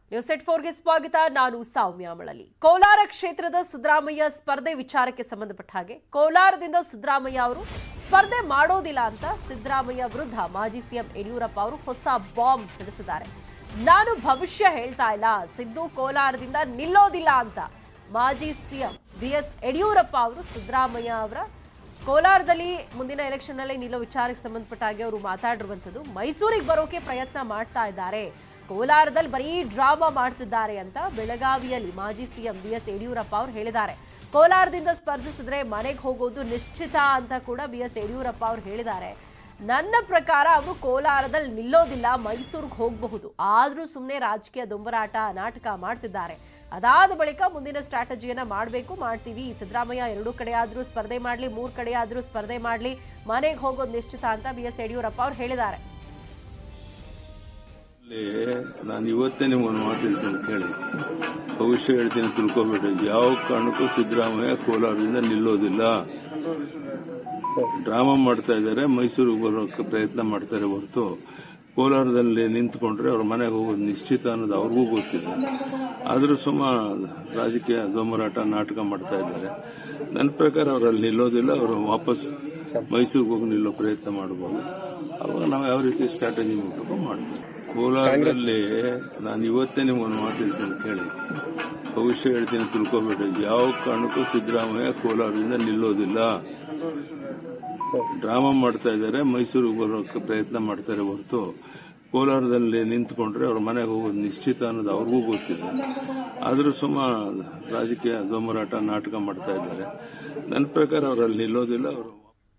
News ಎಟ್ 4ಗೆ ಸ್ವಾಗತ. ನಾನು ಸೌಮ್ಯ ಮಳಲಿ. ಕೋಲಾರ ಕ್ಷೇತ್ರದ ಸಿದ್ದರಾಮಯ್ಯ ಸ್ಪರ್ಧೆ ವಿಚಾರಕ್ಕೆ ಸಂಬಂಧಪಟ್ಟ ಹಾಗೆ ಕೋಲಾರದಿಂದ ಸಿದ್ದರಾಮಯ್ಯ ಅವರು ಸ್ಪರ್ಧೆ ಮಾಡೋದಿಲ್ಲ ಅಂತ ಸಿದ್ದರಾಮಯ್ಯ ವಿರುದ್ಧ ಮಾಜಿ ಸಿಎಂ ಯಡಿಯೂರಪ್ಪ ಅವರು ಹೊಸ ಬಾಂಬ್ ಸಿಡಿಸಿದ್ದಾರೆ. ನಾನು ಭವಿಷ್ಯ ಹೇಳ್ತಾ ಇಲ್ಲ, ಸಿದ್ದು ಕೋಲಾರದಿಂದ ನಿಲ್ಲೋದಿಲ್ಲ ಅಂತ ಮಾಜಿ ಸಿಎಂ ಬಿಎಸ್ ಯಡಿಯೂರಪ್ಪ ಅವರು ಸಿದ್ದರಾಮಯ್ಯ ಅವರ ಕೋಲಾರದಲ್ಲಿ ಮುಂದಿನ ಎಲೆಕ್ಷನ್ ನಲ್ಲಿ ನಿಲ್ಲೋ ವಿಚಾರಕ್ಕೆ ಸಂಬಂಧಪಟ್ಟ ಹಾಗೆ ಅವರು ಮಾತಾಡಿರುವಂತದ್ದು. ಮೈಸೂರಿಗೆ ಬರೋಕೆ ಪ್ರಯತ್ನ ಮಾಡ್ತಾ ಇದ್ದಾರೆ, ಕೋಲಾರದಲ್ಲಿ ಬರೀ ಡ್ರಾಮಾ ಮಾಡ್ತಿದ್ದಾರೆ ಅಂತ ಬೆಳಗಾವಿಯಲ್ಲಿ ಮಾಜಿ ಸಿಎಂ ಬಿಎಸ್ ಯಡಿಯೂರಪ್ಪ ಅವರು ಹೇಳಿದ್ದಾರೆ. ಕೋಲಾರದಿಂದ ಸ್ಪರ್ಧಿಸಿದ್ರೆ ಮನೆಗೆ ಹೋಗೋದು ನಿಶ್ಚಿತ ಅಂತ ಕೂಡ ಬಿಎಸ್ ಯಡಿಯೂರಪ್ಪ ಅವರು ಹೇಳಿದ್ದಾರೆ. ನನ್ನ ಪ್ರಕಾರ ಅವರು ಕೋಲಾರದಲ್ಲಿ ನಿಲ್ಲೋದಿಲ್ಲ, ಮೈಸೂರಿಗೆ ಹೋಗಬಹುದು, ಆದ್ರೂ ಸುಮ್ಮನೆ ರಾಜಕೀಯ ದೊಂಬರಾಟ ನಾಟಕ ಮಾಡ್ತಿದ್ದಾರೆ. ಅದಾದ ಬಳಿಕ ಮುಂದಿನ ಸ್ಟ್ರಾಟಜಿಯನ್ನ ಮಾಡ್ತೀವಿ. ಸಿದ್ದರಾಮಯ್ಯ 2 ಕಡೆ ಆದ್ರೂ ಸ್ಪರ್ಧೆ ಮಾಡ್ಲಿ, 3 ಕಡೆ ಆದ್ರೂ ಸ್ಪರ್ಧೆ ಮಾಡ್ಲಿ, ಮನೆಗೆ ಹೋಗೋದು ನಿಶ್ಚಿತ ಅಂತ ಬಿಎಸ್ ಯಡಿಯೂರಪ್ಪ ಅವರು ಹೇಳಿದ್ದಾರೆ. ನಾನು ಇವತ್ತೇ ನಿಮ್ಮನ್ನು ಮಾತಾಡ್ತೀನಿ ಕೇಳಿ, ಭವಿಷ್ಯ ಹೇಳ್ತೀನಿ ತಿಳ್ಕೊಬೇಡಿ. ಯಾವ ಕಾರಣಕ್ಕೂ ಸಿದ್ದರಾಮಯ್ಯ ಕೋಲಾರದಿಂದ ನಿಲ್ಲೋದಿಲ್ಲ. ಡ್ರಾಮಾ ಮಾಡ್ತಾ ಇದ್ದಾರೆ, ಮೈಸೂರಿಗೆ ಬರೋಕ್ಕೆ ಪ್ರಯತ್ನ ಮಾಡ್ತಾರೆ ಹೊರತು ಕೋಲಾರದಲ್ಲಿ ನಿಂತ್ಕೊಂಡ್ರೆ ಅವ್ರ ಮನೆಗೆ ಹೋಗೋದು ನಿಶ್ಚಿತ ಅನ್ನೋದು ಅವ್ರಿಗೂ ಗೊತ್ತಿದೆ. ಆದರೂ ರಾಜಕೀಯ ದೊಂಬರಾಟ ನಾಟಕ ಮಾಡ್ತಾ ಇದ್ದಾರೆ. ನನ್ನ ಪ್ರಕಾರ ಅವರಲ್ಲಿ ನಿಲ್ಲೋದಿಲ್ಲ, ಅವರು ವಾಪಸ್ ಮೈಸೂರಿಗೆ ಹೋಗಿ ನಿಲ್ಲೋ ಪ್ರಯತ್ನ ಮಾಡಬಹುದು. ಅವಾಗ ನಾವು ಯಾವ ರೀತಿ ಸ್ಟ್ರಾಟಜಿ ಮಾಡ್ತೀವಿ. ಕೋಲಾರದಲ್ಲಿ ನಾನು ಇವತ್ತೇ ನಿಮ್ಮನ್ನು ಮಾತಾಡ್ತೀನಿ ಕೇಳಿ, ಭವಿಷ್ಯ ಹೇಳ್ತೀನಿ ತಿಳ್ಕೊಬೇಡಿ. ಯಾವ ಕಾರಣಕ್ಕೂ ಸಿದ್ದರಾಮಯ್ಯ ಕೋಲಾರದಿಂದ ನಿಲ್ಲೋದಿಲ್ಲ. ಡ್ರಾಮಾ ಮಾಡ್ತಾ ಇದ್ದಾರೆ, ಮೈಸೂರಿಗೆ ಬರೋಕ್ಕೆ ಪ್ರಯತ್ನ ಮಾಡ್ತಾರೆ ಹೊರತು ಕೋಲಾರದಲ್ಲಿ ನಿಂತ್ಕೊಂಡ್ರೆ ಅವ್ರ ಮನೆಗೆ ಹೋಗೋದು ನಿಶ್ಚಿತ ಅನ್ನೋದು ಅವ್ರಿಗೂ ಗೊತ್ತಿದೆ. ಆದರೂ ರಾಜಕೀಯ ದೊಂಬರಾಟ ನಾಟಕ ಮಾಡ್ತಾ ಇದ್ದಾರೆ. ನನ್ನ ಪ್ರಕಾರ ಅವರಲ್ಲಿ ನಿಲ್ಲೋದಿಲ್ಲ. ಅವರು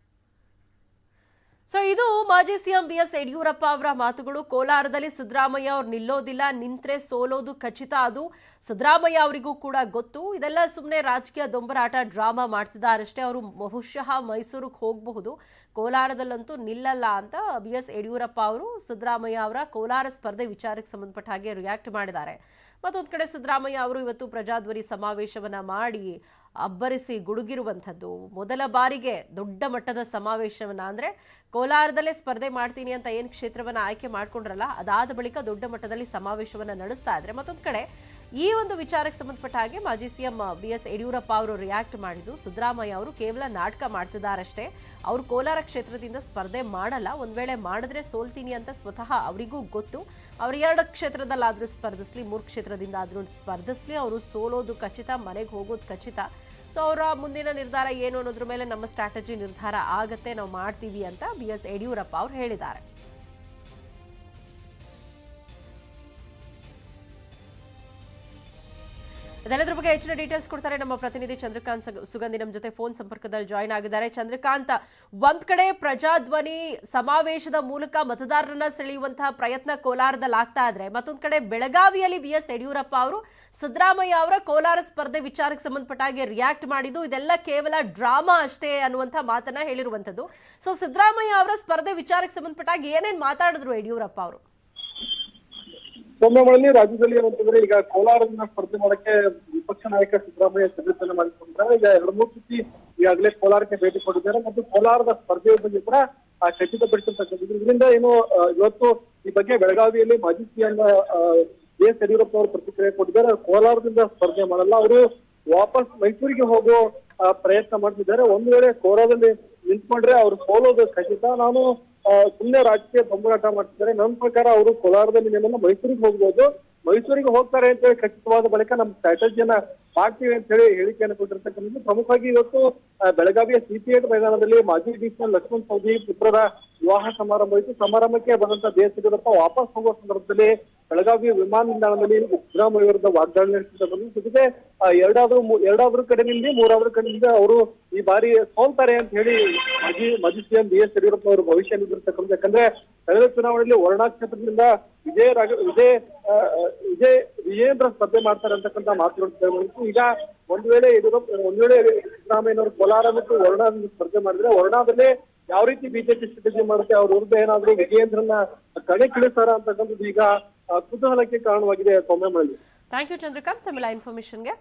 ಇದು ಮಾಜಿ ಸಿಎಂ ಬಿಎಸ್ ಯಡಿಯೂರಪ್ಪ ಅವರ ಮಾತುಗಳು. ಕೋಲಾರದಲ್ಲಿ ಸಿದ್ದರಾಮಯ್ಯ ಅವರು ನಿಲ್ಲೋದಿಲ್ಲ, ನಿಂತ್ರೆ ಸೋಲೋದು ಖಚಿತ, ಅದು ಸಿದ್ದರಾಮಯ್ಯ ಅವರಿಗೂ ಕೂಡ ಗೊತ್ತು. ಇದೆಲ್ಲ ಸುಮ್ಮನೆ ರಾಜಕೀಯ ದೊಂಬರಾಟ ಡ್ರಾಮಾ ಮಾಡ್ತಿದ್ದಾರಷ್ಟೇ. ಅವರು ಬಹುಶಃ ಮೈಸೂರಿಗೆ ಹೋಗಬಹುದು, ಕೋಲಾರದಲ್ಲಂತೂ ನಿಲ್ಲಲ್ಲ ಅಂತ ಬಿಎಸ್ ಯಡಿಯೂರಪ್ಪ ಅವರು ಸಿದ್ದರಾಮಯ್ಯ ಅವರ ಕೋಲಾರ ಸ್ಪರ್ಧೆ ವಿಚಾರಕ್ಕೆ ಸಂಬಂಧಪಟ್ಟ ಹಾಗೆ ರಿಯಾಕ್ಟ್ ಮಾಡಿದ್ದಾರೆ. ಮತ್ತೊಂದು ಕಡೆ ಸಿದ್ದರಾಮಯ್ಯ ಅವರು ಇವತ್ತು ಪ್ರಜಾಧ್ವನಿ ಸಮಾವೇಶವನ್ನ ಮಾಡಿ ಅಬ್ಬರಿಸಿ ಗುಡುಗಿರುವಂಥದ್ದು. ಮೊದಲ ಬಾರಿಗೆ ದೊಡ್ಡ ಮಟ್ಟದ ಸಮಾವೇಶವನ್ನ, ಅಂದ್ರೆ ಕೋಲಾರದಲ್ಲೇ ಸ್ಪರ್ಧೆ ಮಾಡ್ತೀನಿ ಅಂತ ಏನು ಕ್ಷೇತ್ರವನ್ನ ಆಯ್ಕೆ ಮಾಡ್ಕೊಂಡ್ರಲ್ಲ, ಅದಾದ ಬಳಿಕ ದೊಡ್ಡ ಮಟ್ಟದಲ್ಲಿ ಸಮಾವೇಶವನ್ನ ನಡೆಸ್ತಾ ಇದ್ರೆ. ಮತ್ತೊಂದು ಕಡೆ ಈ ಒಂದು ವಿಚಾರಕ್ಕೆ ಸಂಬಂಧಪಟ್ಟ ಹಾಗೆ ಮಾಜಿ ಸಿಎಂ ಬಿಎಸ್ ಯಡಿಯೂರಪ್ಪ ಅವರು ರಿಯಾಕ್ಟ್ ಮಾಡಿದ್ದು, ಸಿದ್ದರಾಮಯ್ಯ ಅವರು ಕೇವಲ ನಾಟಕ ಮಾಡ್ತಿದ್ದಾರಷ್ಟೇ, ಅವರು ಕೋಲಾರ ಕ್ಷೇತ್ರದಿಂದ ಸ್ಪರ್ಧೆ ಮಾಡಲ್ಲ, ಒಂದ್ ವೇಳೆ ಮಾಡಿದ್ರೆ ಸೋಲ್ತೀನಿ ಅಂತ ಸ್ವತಃ ಅವರಿಗೂ ಗೊತ್ತು. ಅವ್ರು 2 ಕ್ಷೇತ್ರದಲ್ಲಾದ್ರೂ ಸ್ಪರ್ಧಿಸ್ಲಿ, 3 ಕ್ಷೇತ್ರದಿಂದ ಆದ್ರೂ ಸ್ಪರ್ಧಿಸ್ಲಿ, ಅವರು ಸೋಲೋದು ಖಚಿತ, ಮನೆಗೆ ಹೋಗೋದು ಖಚಿತ. ಸೊ ಅವರ ಮುಂದಿನ ನಿರ್ಧಾರ ಏನು ಅನ್ನೋದ್ರ ಮೇಲೆ ನಮ್ಮ ಸ್ಟ್ರಾಟಜಿ ನಿರ್ಧಾರ ಆಗತ್ತೆ, ನಾವು ಮಾಡ್ತೀವಿ ಅಂತ ಬಿಎಸ್ ಯಡಿಯೂರಪ್ಪ ಅವರು ಹೇಳಿದ್ದಾರೆ. ಇದೆಲ್ಲದ್ರ ಬಗ್ಗೆ ಹೆಚ್ಚಿನ ಡೀಟೇಲ್ಸ್ ಕೊಡ್ತಾರೆ ನಮ್ಮ ಪ್ರತಿನಿಧಿ ಚಂದ್ರಕಾಂತ್ ಸುಗಂಧಿ. ನಮ್ಮ ಜೊತೆ ಫೋನ್ ಸಂಪರ್ಕದಲ್ಲಿ ಜಾಯಿನ್ ಆಗಿದ್ದಾರೆ. ಚಂದ್ರಕಾಂತ್, ಒಂದ್ ಕಡೆ ಪ್ರಜಾಧ್ವನಿ ಸಮಾವೇಶದ ಮೂಲಕ ಮತದಾರರನ್ನ ಸೆಳೆಯುವಂತಹ ಪ್ರಯತ್ನ ಕೋಲಾರದಲ್ಲಿ ಆಗ್ತಾ ಇದ್ರೆ, ಮತ್ತೊಂದ್ ಕಡೆ ಬೆಳಗಾವಿಯಲ್ಲಿ ಬಿಎಸ್ ಯಡಿಯೂರಪ್ಪ ಅವರು ಸಿದ್ದರಾಮಯ್ಯ ಅವರ ಕೋಲಾರ ಸ್ಪರ್ಧೆ ವಿಚಾರಕ್ಕೆ ಸಂಬಂಧಪಟ್ಟ ಹಾಗೆ ರಿಯಾಕ್ಟ್ ಮಾಡಿದ್ದು, ಇದೆಲ್ಲ ಕೇವಲ ಡ್ರಾಮಾ ಅಷ್ಟೇ ಅನ್ನುವಂಥ ಮಾತನ್ನ ಹೇಳಿರುವಂತದ್ದು. ಸೊ ಸಿದ್ದರಾಮಯ್ಯ ಅವರ ಸ್ಪರ್ಧೆ ವಿಚಾರಕ್ಕೆ ಸಂಬಂಧಪಟ್ಟ ಹಾಗೆ ಏನೇನ್ ಮಾತಾಡಿದ್ರು ಯಡಿಯೂರಪ್ಪ ಅವರು? ಸೊನ್ನೆಗಳಲ್ಲಿ ರಾಜ್ಯದಲ್ಲಿ ಏನಂತಂದ್ರೆ, ಈಗ ಕೋಲಾರದಿಂದ ಸ್ಪರ್ಧೆ ಮಾಡಕ್ಕೆ ವಿಪಕ್ಷ ನಾಯಕ ಸಿದ್ದರಾಮಯ್ಯ ಸಿದ್ಧತೆಯನ್ನು ಮಾಡಿಕೊಂಡಿದ್ದಾರೆ. ಈಗ 2-3 ಸತಿ ಈಗಾಗಲೇ ಕೋಲಾರಕ್ಕೆ ಭೇಟಿ ಕೊಟ್ಟಿದ್ದಾರೆ ಮತ್ತು ಕೋಲಾರದ ಸ್ಪರ್ಧೆಯ ಬಗ್ಗೆ ಕೂಡ ಖಚಿತಪಡಿಸಿರ್ತಕ್ಕಂಥದ್ದು. ಇದರಿಂದ ಏನು ಇವತ್ತು ಈ ಬಗ್ಗೆ ಬೆಳಗಾವಿಯಲ್ಲಿ ಮಾಜಿ ಸಿಎಂ ಬಿಎಸ್ ಯಡಿಯೂರಪ್ಪ ಅವರು ಪ್ರತಿಕ್ರಿಯೆ ಕೊಟ್ಟಿದ್ದಾರೆ. ಕೋಲಾರದಿಂದ ಸ್ಪರ್ಧೆ ಮಾಡಲ್ಲ, ಅವರು ವಾಪಸ್ ಮೈಸೂರಿಗೆ ಹೋಗೋ ಪ್ರಯತ್ನ ಮಾಡ್ತಿದ್ದಾರೆ. ಒಂದು ವೇಳೆ ಕೋಲಾರದಲ್ಲಿ ನಿಂತ್ಕೊಂಡ್ರೆ ಅವರು ಸೋಲೋದು ಖಚಿತ, ನಾನು ಸುಮ್ಮನೆ ರಾಜಕೀಯ ದೊಂಬರಾಟ ಮಾಡ್ತಿದ್ದಾರೆ. ನನ್ನ ಪ್ರಕಾರ ಅವರು ಕೋಲಾರದಲ್ಲಿ ನಿಮ್ಮನ್ನ ಮೈಸೂರಿಗೆ ಹೋಗ್ಬೋದು, ಮೈಸೂರಿಗೆ ಹೋಗ್ತಾರೆ ಅಂತ ಹೇಳಿ ಖಚಿತವಾದ ಬಳಿಕ ನಮ್ಮ ಸ್ಟ್ರಾಟಜಿಯನ್ನ ಮಾಡ್ತೀವಿ ಅಂತ ಹೇಳಿ ಹೇಳಿಕೆಯನ್ನು ಕೊಟ್ಟಿರ್ತಕ್ಕಂಥದ್ದು. ಪ್ರಮುಖವಾಗಿ ಇವತ್ತು ಬೆಳಗಾವಿಯ ಸಿಪಿಎಟ್ ಮೈದಾನದಲ್ಲಿ ಮಾಜಿ ಡಿಸಿಎಂ ಲಕ್ಷ್ಮಣ್ ಸವದಿ ಪುತ್ರರ ವಿವಾಹ ಸಮಾರಂಭ ಇತ್ತು. ಸಮಾರಂಭಕ್ಕೆ ಬಂದಂತ ಬಿಎಸ್ ಯಡಿಯೂರಪ್ಪ ವಾಪಸ್ ಹೋಗುವ ಸಂದರ್ಭದಲ್ಲಿ ಬೆಳಗಾವಿ ವಿಮಾನ ನಿಲ್ದಾಣದಲ್ಲಿ ಸಿದ್ದರಾಮಯ್ಯ ವಿರುದ್ಧ ವಾಗ್ದಾಳಿ ನಡೆಸಿದ ಜೊತೆಗೆ ಎರಡಾದ್ರೂ ಕಡೆಯಿಂದ 3ನೇ ಕಡೆಯಿಂದ ಅವರು ಈ ಬಾರಿ ಸೋಲ್ತಾರೆ ಅಂತ ಹೇಳಿ ಮಾಜಿ ಸಿಎಂ ಬಿಎಸ್ ಯಡಿಯೂರಪ್ಪ ಅವರು ಭವಿಷ್ಯ ನುಡಿದಿರ್ತಕ್ಕಂಥ. ಯಾಕಂದ್ರೆ ಕಳೆದ ಚುನಾವಣೆಯಲ್ಲಿ ವರ್ಣಾ ಕ್ಷೇತ್ರದಿಂದ ವಿಜಯೇಂದ್ರ ಸ್ಪರ್ಧೆ ಮಾಡ್ತಾರೆ ಅಂತಕ್ಕಂಥ ಮಾತುಗಳು. ಈಗ ಒಂದ್ ವೇಳೆ ಸಿದ್ದರಾಮಯ್ಯನವರು ಕೋಲಾರ ಮತ್ತು ವರ್ಣಾದಿಂದ ಸ್ಪರ್ಧೆ ಮಾಡಿದ್ರೆ, ವರ್ಣಾದಲ್ಲಿ ಯಾವ ರೀತಿ ಬಿಜೆಪಿ ಸ್ಟ್ರಾಟಜಿ ಮಾಡುತ್ತೆ, ಅವ್ರ ವಿರುದ್ಧ ಏನಾದ್ರೂ ವಿಜಯೇಂದ್ರನ ಕಣಕ್ಕಿಳಿಸ್ತಾರ ಅಂತಕ್ಕಂಥದ್ದು ಈಗ ಕುತೂಹಲಕ್ಕೆ ಕಾರಣವಾಗಿದೆ. ಸೌಮ್ಯಮಲ್ಲಿ, ಥ್ಯಾಂಕ್ ಯು ಚಂದ್ರಕಾಂತ್ ತಮ್ಮೆಲ್ಲ ಇನ್ಫಾರ್ಮೇಶನ್ಗೆ.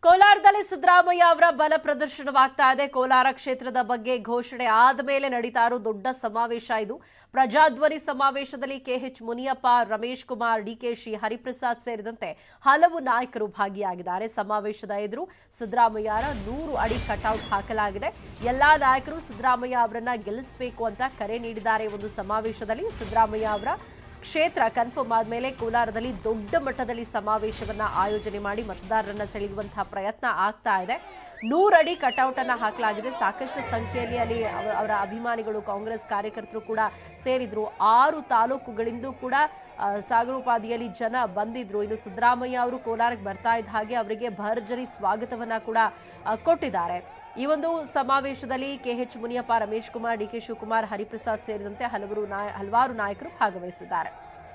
ಕೋಲಾರದಲ್ಲಿ ಸಿದ್ದರಾಮಯ್ಯ ಅವರ ಬಲ ಪ್ರದರ್ಶನವಾಗ್ತಾ ಇದೆ. ಕೋಲಾರ ಕ್ಷೇತ್ರದ ಬಗ್ಗೆ ಘೋಷಣೆ ಆದ ಮೇಲೆ ನಡೀತಾ ಇರೋ ದೊಡ್ಡ ಸಮಾವೇಶ ಇದು. ಪ್ರಜಾಧ್ವನಿ ಸಮಾವೇಶದಲ್ಲಿ ಕೆಎಚ್ ಮುನಿಯಪ್ಪ, ರಮೇಶ್ ಕುಮಾರ್, ಡಿಕೆಶಿ, ಹರಿಪ್ರಸಾದ್ ಸೇರಿದಂತೆ ಹಲವು ನಾಯಕರು ಭಾಗಿಯಾಗಿದ್ದಾರೆ. ಸಮಾವೇಶದ ಎದುರು ಸಿದ್ದರಾಮಯ್ಯರ 100 ಅಡಿ ಕಟೌಟ್ ಹಾಕಲಾಗಿದೆ. ಎಲ್ಲಾ ನಾಯಕರು ಸಿದ್ದರಾಮಯ್ಯ ಅವರನ್ನ ಗೆಲ್ಲಿಸಬೇಕು ಅಂತ ಕರೆ ನೀಡಿದ್ದಾರೆ. ಒಂದು ಸಮಾವೇಶದಲ್ಲಿ ಸಿದ್ದರಾಮಯ್ಯ ಅವರ ಕ್ಷೇತ್ರ ಕನ್ಫರ್ಮ್ ಆದ್ಮೇಲೆ ಕೋಲಾರದಲ್ಲಿ ದೊಡ್ಡ ಮಟ್ಟದಲ್ಲಿ ಸಮಾವೇಶವನ್ನ ಆಯೋಜನೆ ಮಾಡಿ ಮತದಾರರನ್ನ ಸೆಳೆಯುವಂತಹ ಪ್ರಯತ್ನ ಆಗ್ತಾ ಇದೆ. 100 ಅಡಿ ಕಟೌಟ್ ಅನ್ನ ಹಾಕಲಾಗಿದೆ. ಸಾಕಷ್ಟು ಸಂಖ್ಯೆಯಲ್ಲಿ ಅಲ್ಲಿ ಅವರ ಅಭಿಮಾನಿಗಳು, ಕಾಂಗ್ರೆಸ್ ಕಾರ್ಯಕರ್ತರು ಕೂಡ ಸೇರಿದ್ರು. 6 ತಾಲೂಕುಗಳಿಂದ ಕೂಡ ಸಾಗರೋಪಾದಿಯಲ್ಲಿ ಜನ ಬಂದಿದ್ರು. ಇನ್ನು ಸಿದ್ದರಾಮಯ್ಯ ಅವರು ಕೋಲಾರಕ್ಕೆ ಬರ್ತಾ ಇದ್ದ ಹಾಗೆ ಅವರಿಗೆ ಭರ್ಜರಿ ಸ್ವಾಗತವನ್ನ ಕೂಡ ಕೊಟ್ಟಿದ್ದಾರೆ. ಈ ಒಂದು ಸಮಾವೇಶದಲ್ಲಿ ಕೆಎಚ್ ಮುನಿಯಪ್ಪ, ರಮೇಶ್ ಕುಮಾರ್, ಡಿಕೆ ಶಿವಕುಮಾರ್, ಹರಿಪ್ರಸಾದ್ ಸೇರಿದಂತೆ ಹಲವಾರು ನಾಯಕರು ಭಾಗವಹಿಸಿದ್ದಾರೆ.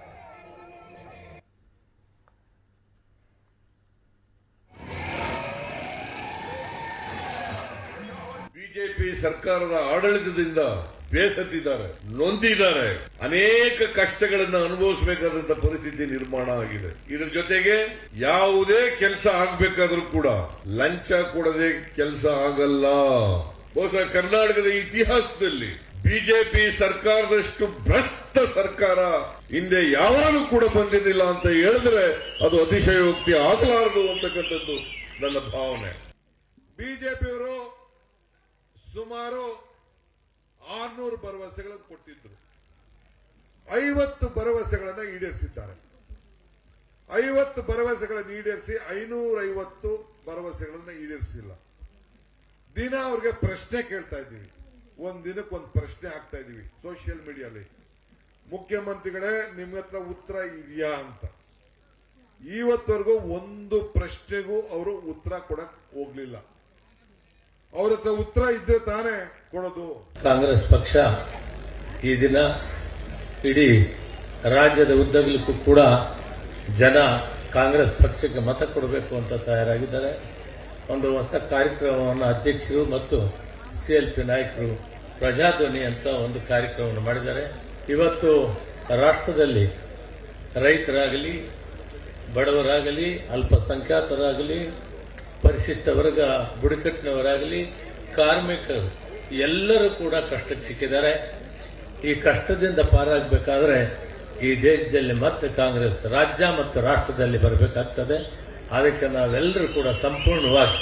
ಬಿಜೆಪಿ ಸರ್ಕಾರದ ಆಡಳಿತದಿಂದ ಬೇಸತ್ತಿದ್ದಾರೆ, ನೊಂದಿದ್ದಾರೆ, ಅನೇಕ ಕಷ್ಟಗಳನ್ನು ಅನುಭವಿಸಬೇಕಾದಂತ ಪರಿಸ್ಥಿತಿ ನಿರ್ಮಾಣ ಆಗಿದೆ. ಇದರ ಜೊತೆಗೆ ಯಾವುದೇ ಕೆಲಸ ಆಗ್ಬೇಕಾದ್ರೂ ಕೂಡ ಲಂಚ ಕೊಡದೆ ಕೆಲಸ ಆಗಲ್ಲ. ಬಹುಶಃ ಕರ್ನಾಟಕದ ಇತಿಹಾಸದಲ್ಲಿ ಬಿಜೆಪಿ ಸರ್ಕಾರದಷ್ಟು ಭ್ರಷ್ಟ ಸರ್ಕಾರ ಹಿಂದೆ ಯಾವಾಗಲೂ ಕೂಡ ಬಂದಿರಲಿಲ್ಲ ಅಂತ ಹೇಳಿದ್ರೆ ಅದು ಅತಿಶಯೋಕ್ತಿ ಆಗಲಾರದು ಅಂತಕ್ಕಂಥದ್ದು ನನ್ನ ಭಾವನೆ. ಬಿಜೆಪಿಯವರು ಸುಮಾರು 600 ಭರವಸೆಗಳನ್ನು ಕೊಟ್ಟಿದ್ರು. 50 ಭರವಸೆಗಳನ್ನು ಈಡೇರಿಸಿದ್ದಾರೆ. 50 ಭರವಸೆಗಳನ್ನು ಈಡೇರಿಸಿ 550 ಭರವಸೆಗಳನ್ನು ಈಡೇರಿಸಿಲ್ಲ. ದಿನ ಅವ್ರಿಗೆ ಪ್ರಶ್ನೆ ಕೇಳ್ತಾ ಇದ್ದೀವಿ. ಒಂದ್ ದಿನಕ್ಕೊಂದು ಪ್ರಶ್ನೆ ಹಾಕ್ತಾ ಇದೀವಿ ಸೋಷಿಯಲ್ ಮೀಡಿಯಾದಲ್ಲಿ. ಮುಖ್ಯಮಂತ್ರಿಗಳೇ, ನಿಮ್ಮ ಹತ್ರ ಉತ್ತರ ಇದೆಯಾ ಅಂತ. ಇವತ್ತವರೆಗೂ ಒಂದು ಪ್ರಶ್ನೆಗೂ ಅವರು ಉತ್ತರ ಕೊಡಕ್ ಹೋಗ್ಲಿಲ್ಲ. ಅವ್ರ ಹತ್ರ ಉತ್ತರ ಇದ್ರೆ ತಾನೇ ಕೊಡೋದು. ಕಾಂಗ್ರೆಸ್ ಪಕ್ಷ ಈ ದಿನ ಇಡೀ ರಾಜ್ಯದ ಉದ್ದಗಲಕ್ಕೂ ಕೂಡ ಜನ ಕಾಂಗ್ರೆಸ್ ಪಕ್ಷಕ್ಕೆ ಮತ ಕೊಡಬೇಕು ಅಂತ ತಯಾರಾಗಿದ್ದಾರೆ. ಒಂದು ಹೊಸ ಕಾರ್ಯಕ್ರಮವನ್ನು ಅಧ್ಯಕ್ಷರು ಮತ್ತು ಸಿಎಲ್ಪಿ ನಾಯಕರು ಪ್ರಜಾಧ್ವನಿ ಅಂತ ಒಂದು ಕಾರ್ಯಕ್ರಮವನ್ನು ಮಾಡಿದ್ದಾರೆ. ಇವತ್ತು ರಾಷ್ಟ್ರದಲ್ಲಿ ರೈತರಾಗಲಿ, ಬಡವರಾಗಲಿ, ಅಲ್ಪಸಂಖ್ಯಾತರಾಗಲಿ, ಪರಿಶಿಷ್ಟ ವರ್ಗ, ಬುಡಕಟ್ಟಿನವರಾಗಲಿ, ಕಾರ್ಮಿಕರು ಎಲ್ಲರೂ ಕೂಡ ಕಷ್ಟಕ್ಕೆ ಸಿಕ್ಕಿದ್ದಾರೆ. ಈ ಕಷ್ಟದಿಂದ ಪಾರಾಗಬೇಕಾದ್ರೆ ಈ ದೇಶದಲ್ಲಿ ಮತ್ತೆ ಕಾಂಗ್ರೆಸ್ ರಾಜ್ಯ ಮತ್ತು ರಾಷ್ಟ್ರದಲ್ಲಿ ಬರಬೇಕಾಗ್ತದೆ. ಅದಕ್ಕೆ ನಾವೆಲ್ಲರೂ ಕೂಡ ಸಂಪೂರ್ಣವಾಗಿ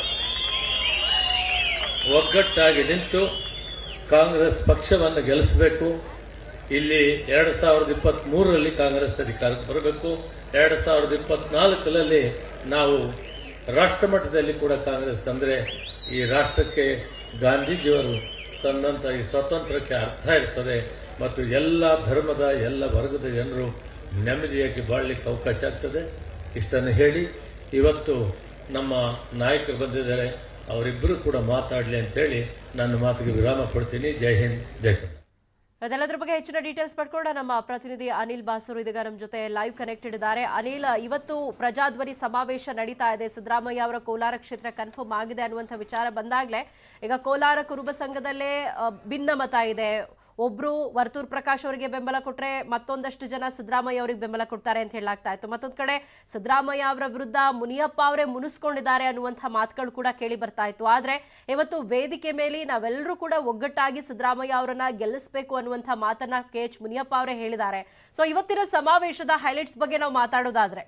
ಒಗ್ಗಟ್ಟಾಗಿ ನಿಂತು ಕಾಂಗ್ರೆಸ್ ಪಕ್ಷವನ್ನು ಗೆಲ್ಲಿಸಬೇಕು. ಇಲ್ಲಿ 2023ರಲ್ಲಿ ಕಾಂಗ್ರೆಸ್ ಅಧಿಕಾರಕ್ಕೆ ಬರಬೇಕು. 2024ರಲ್ಲಿ ನಾವು ರಾಷ್ಟ್ರ ಮಟ್ಟದಲ್ಲಿ ಕೂಡ ಕಾಂಗ್ರೆಸ್ ತಂದ್ರೆ ಈ ರಾಷ್ಟ್ರಕ್ಕೆ ಗಾಂಧೀಜಿಯವರು ತಂದಂತ ಈ ಸ್ವಾತಂತ್ರ್ಯಕ್ಕೆ ಅರ್ಥ ಇರ್ತದೆ ಮತ್ತು ಎಲ್ಲ ಧರ್ಮದ, ಎಲ್ಲ ವರ್ಗದ ಜನರು ನೆಮ್ಮದಿಯಾಗಿ ಬಾಳಲಿಕ್ಕೆ ಅವಕಾಶ ಆಗ್ತದೆ. ಇಷ್ಟನ್ನು ಹೇಳಿ ಇವತ್ತು ನಮ್ಮ ನಾಯಕರು ಬಂದಿದ್ದಾರೆ, ಅವರಿಬ್ಬರು ಕೂಡ ಮಾತಾಡಲಿ ಅಂತೇಳಿ ನನ್ನ ಮಾತಿಗೆ ವಿರಾಮ ಕೊಡ್ತೀನಿ. ಜೈ ಹಿಂದ್, ಜೈ ಕರ್ನಾಟಕ. ಅದೆಲ್ಲದರ ಬಗ್ಗೆ ಹೆಚ್ಚಿನ ಡೀಟೇಲ್ಸ್ ಪಡ್ಕೊಂಡ ನಮ್ಮ ಪ್ರತಿನಿಧಿ ಅನಿಲ್ ಬಾಸೂರು ಇದೀಗ ನಮ್ಮ ಜೊತೆ ಲೈವ್ ಕನೆಕ್ಟೆಡ್ ಇದ್ದಾರೆ. ಅನಿಲ್, ಇವತ್ತು ಪ್ರಜಾಧ್ವನಿ ಸಮಾವೇಶ ನಡೀತಾ ಇದೆ. ಸಿದ್ದರಾಮಯ್ಯ ಅವರ ಕೋಲಾರ ಕ್ಷೇತ್ರ ಕನ್ಫರ್ಮ್ ಆಗಿದೆ ಅನ್ನುವಂಥ ವಿಚಾರ ಬಂದಾಗಲೇ ಈಗ ಕೋಲಾರ ಕುರುಬ ಸಂಘದಲ್ಲೇ ಭಿನ್ನಮತ ಇದೆ. ಒಬ್ರು ವರ್ತೂರ್ ಪ್ರಕಾಶ್ ಅವರಿಗೆ ಬೆಂಬಲ ಕೊಟ್ರೆ ಮತ್ತೊಂದಷ್ಟು ಜನ ಸಿದ್ದರಾಮಯ್ಯ ಅವರಿಗೆ ಬೆಂಬಲ ಕೊಡ್ತಾರೆ ಅಂತ ಹೇಳಲಾಗ್ತಾ ಇತ್ತು. ಮತ್ತೊಂದು ಕಡೆ ಸಿದ್ದರಾಮಯ್ಯ ಅವರ ವಿರುದ್ಧ ಮುನಿಯಪ್ಪ ಅವರೇ ಮುನಿಸ್ಕೊಂಡಿದ್ದಾರೆ ಅನ್ನುವಂಥ ಮಾತುಗಳು ಕೂಡ ಕೇಳಿ ಬರ್ತಾ ಇತ್ತು. ಆದ್ರೆ ಇವತ್ತು ವೇದಿಕೆ ಮೇಲೆ ನಾವೆಲ್ಲರೂ ಕೂಡ ಒಗ್ಗಟ್ಟಾಗಿ ಸಿದ್ದರಾಮಯ್ಯ ಅವರನ್ನ ಗೆಲ್ಲಿಸಬೇಕು ಅನ್ನುವಂಥ ಮಾತನ್ನ ಕೆಎಚ್ ಮುನಿಯಪ್ಪ ಅವರೇ ಹೇಳಿದ್ದಾರೆ. ಸೊ ಇವತ್ತಿನ ಸಮಾವೇಶದ ಹೈಲೈಟ್ಸ್ ಬಗ್ಗೆ ನಾವು ಮಾತಾಡೋದಾದ್ರೆ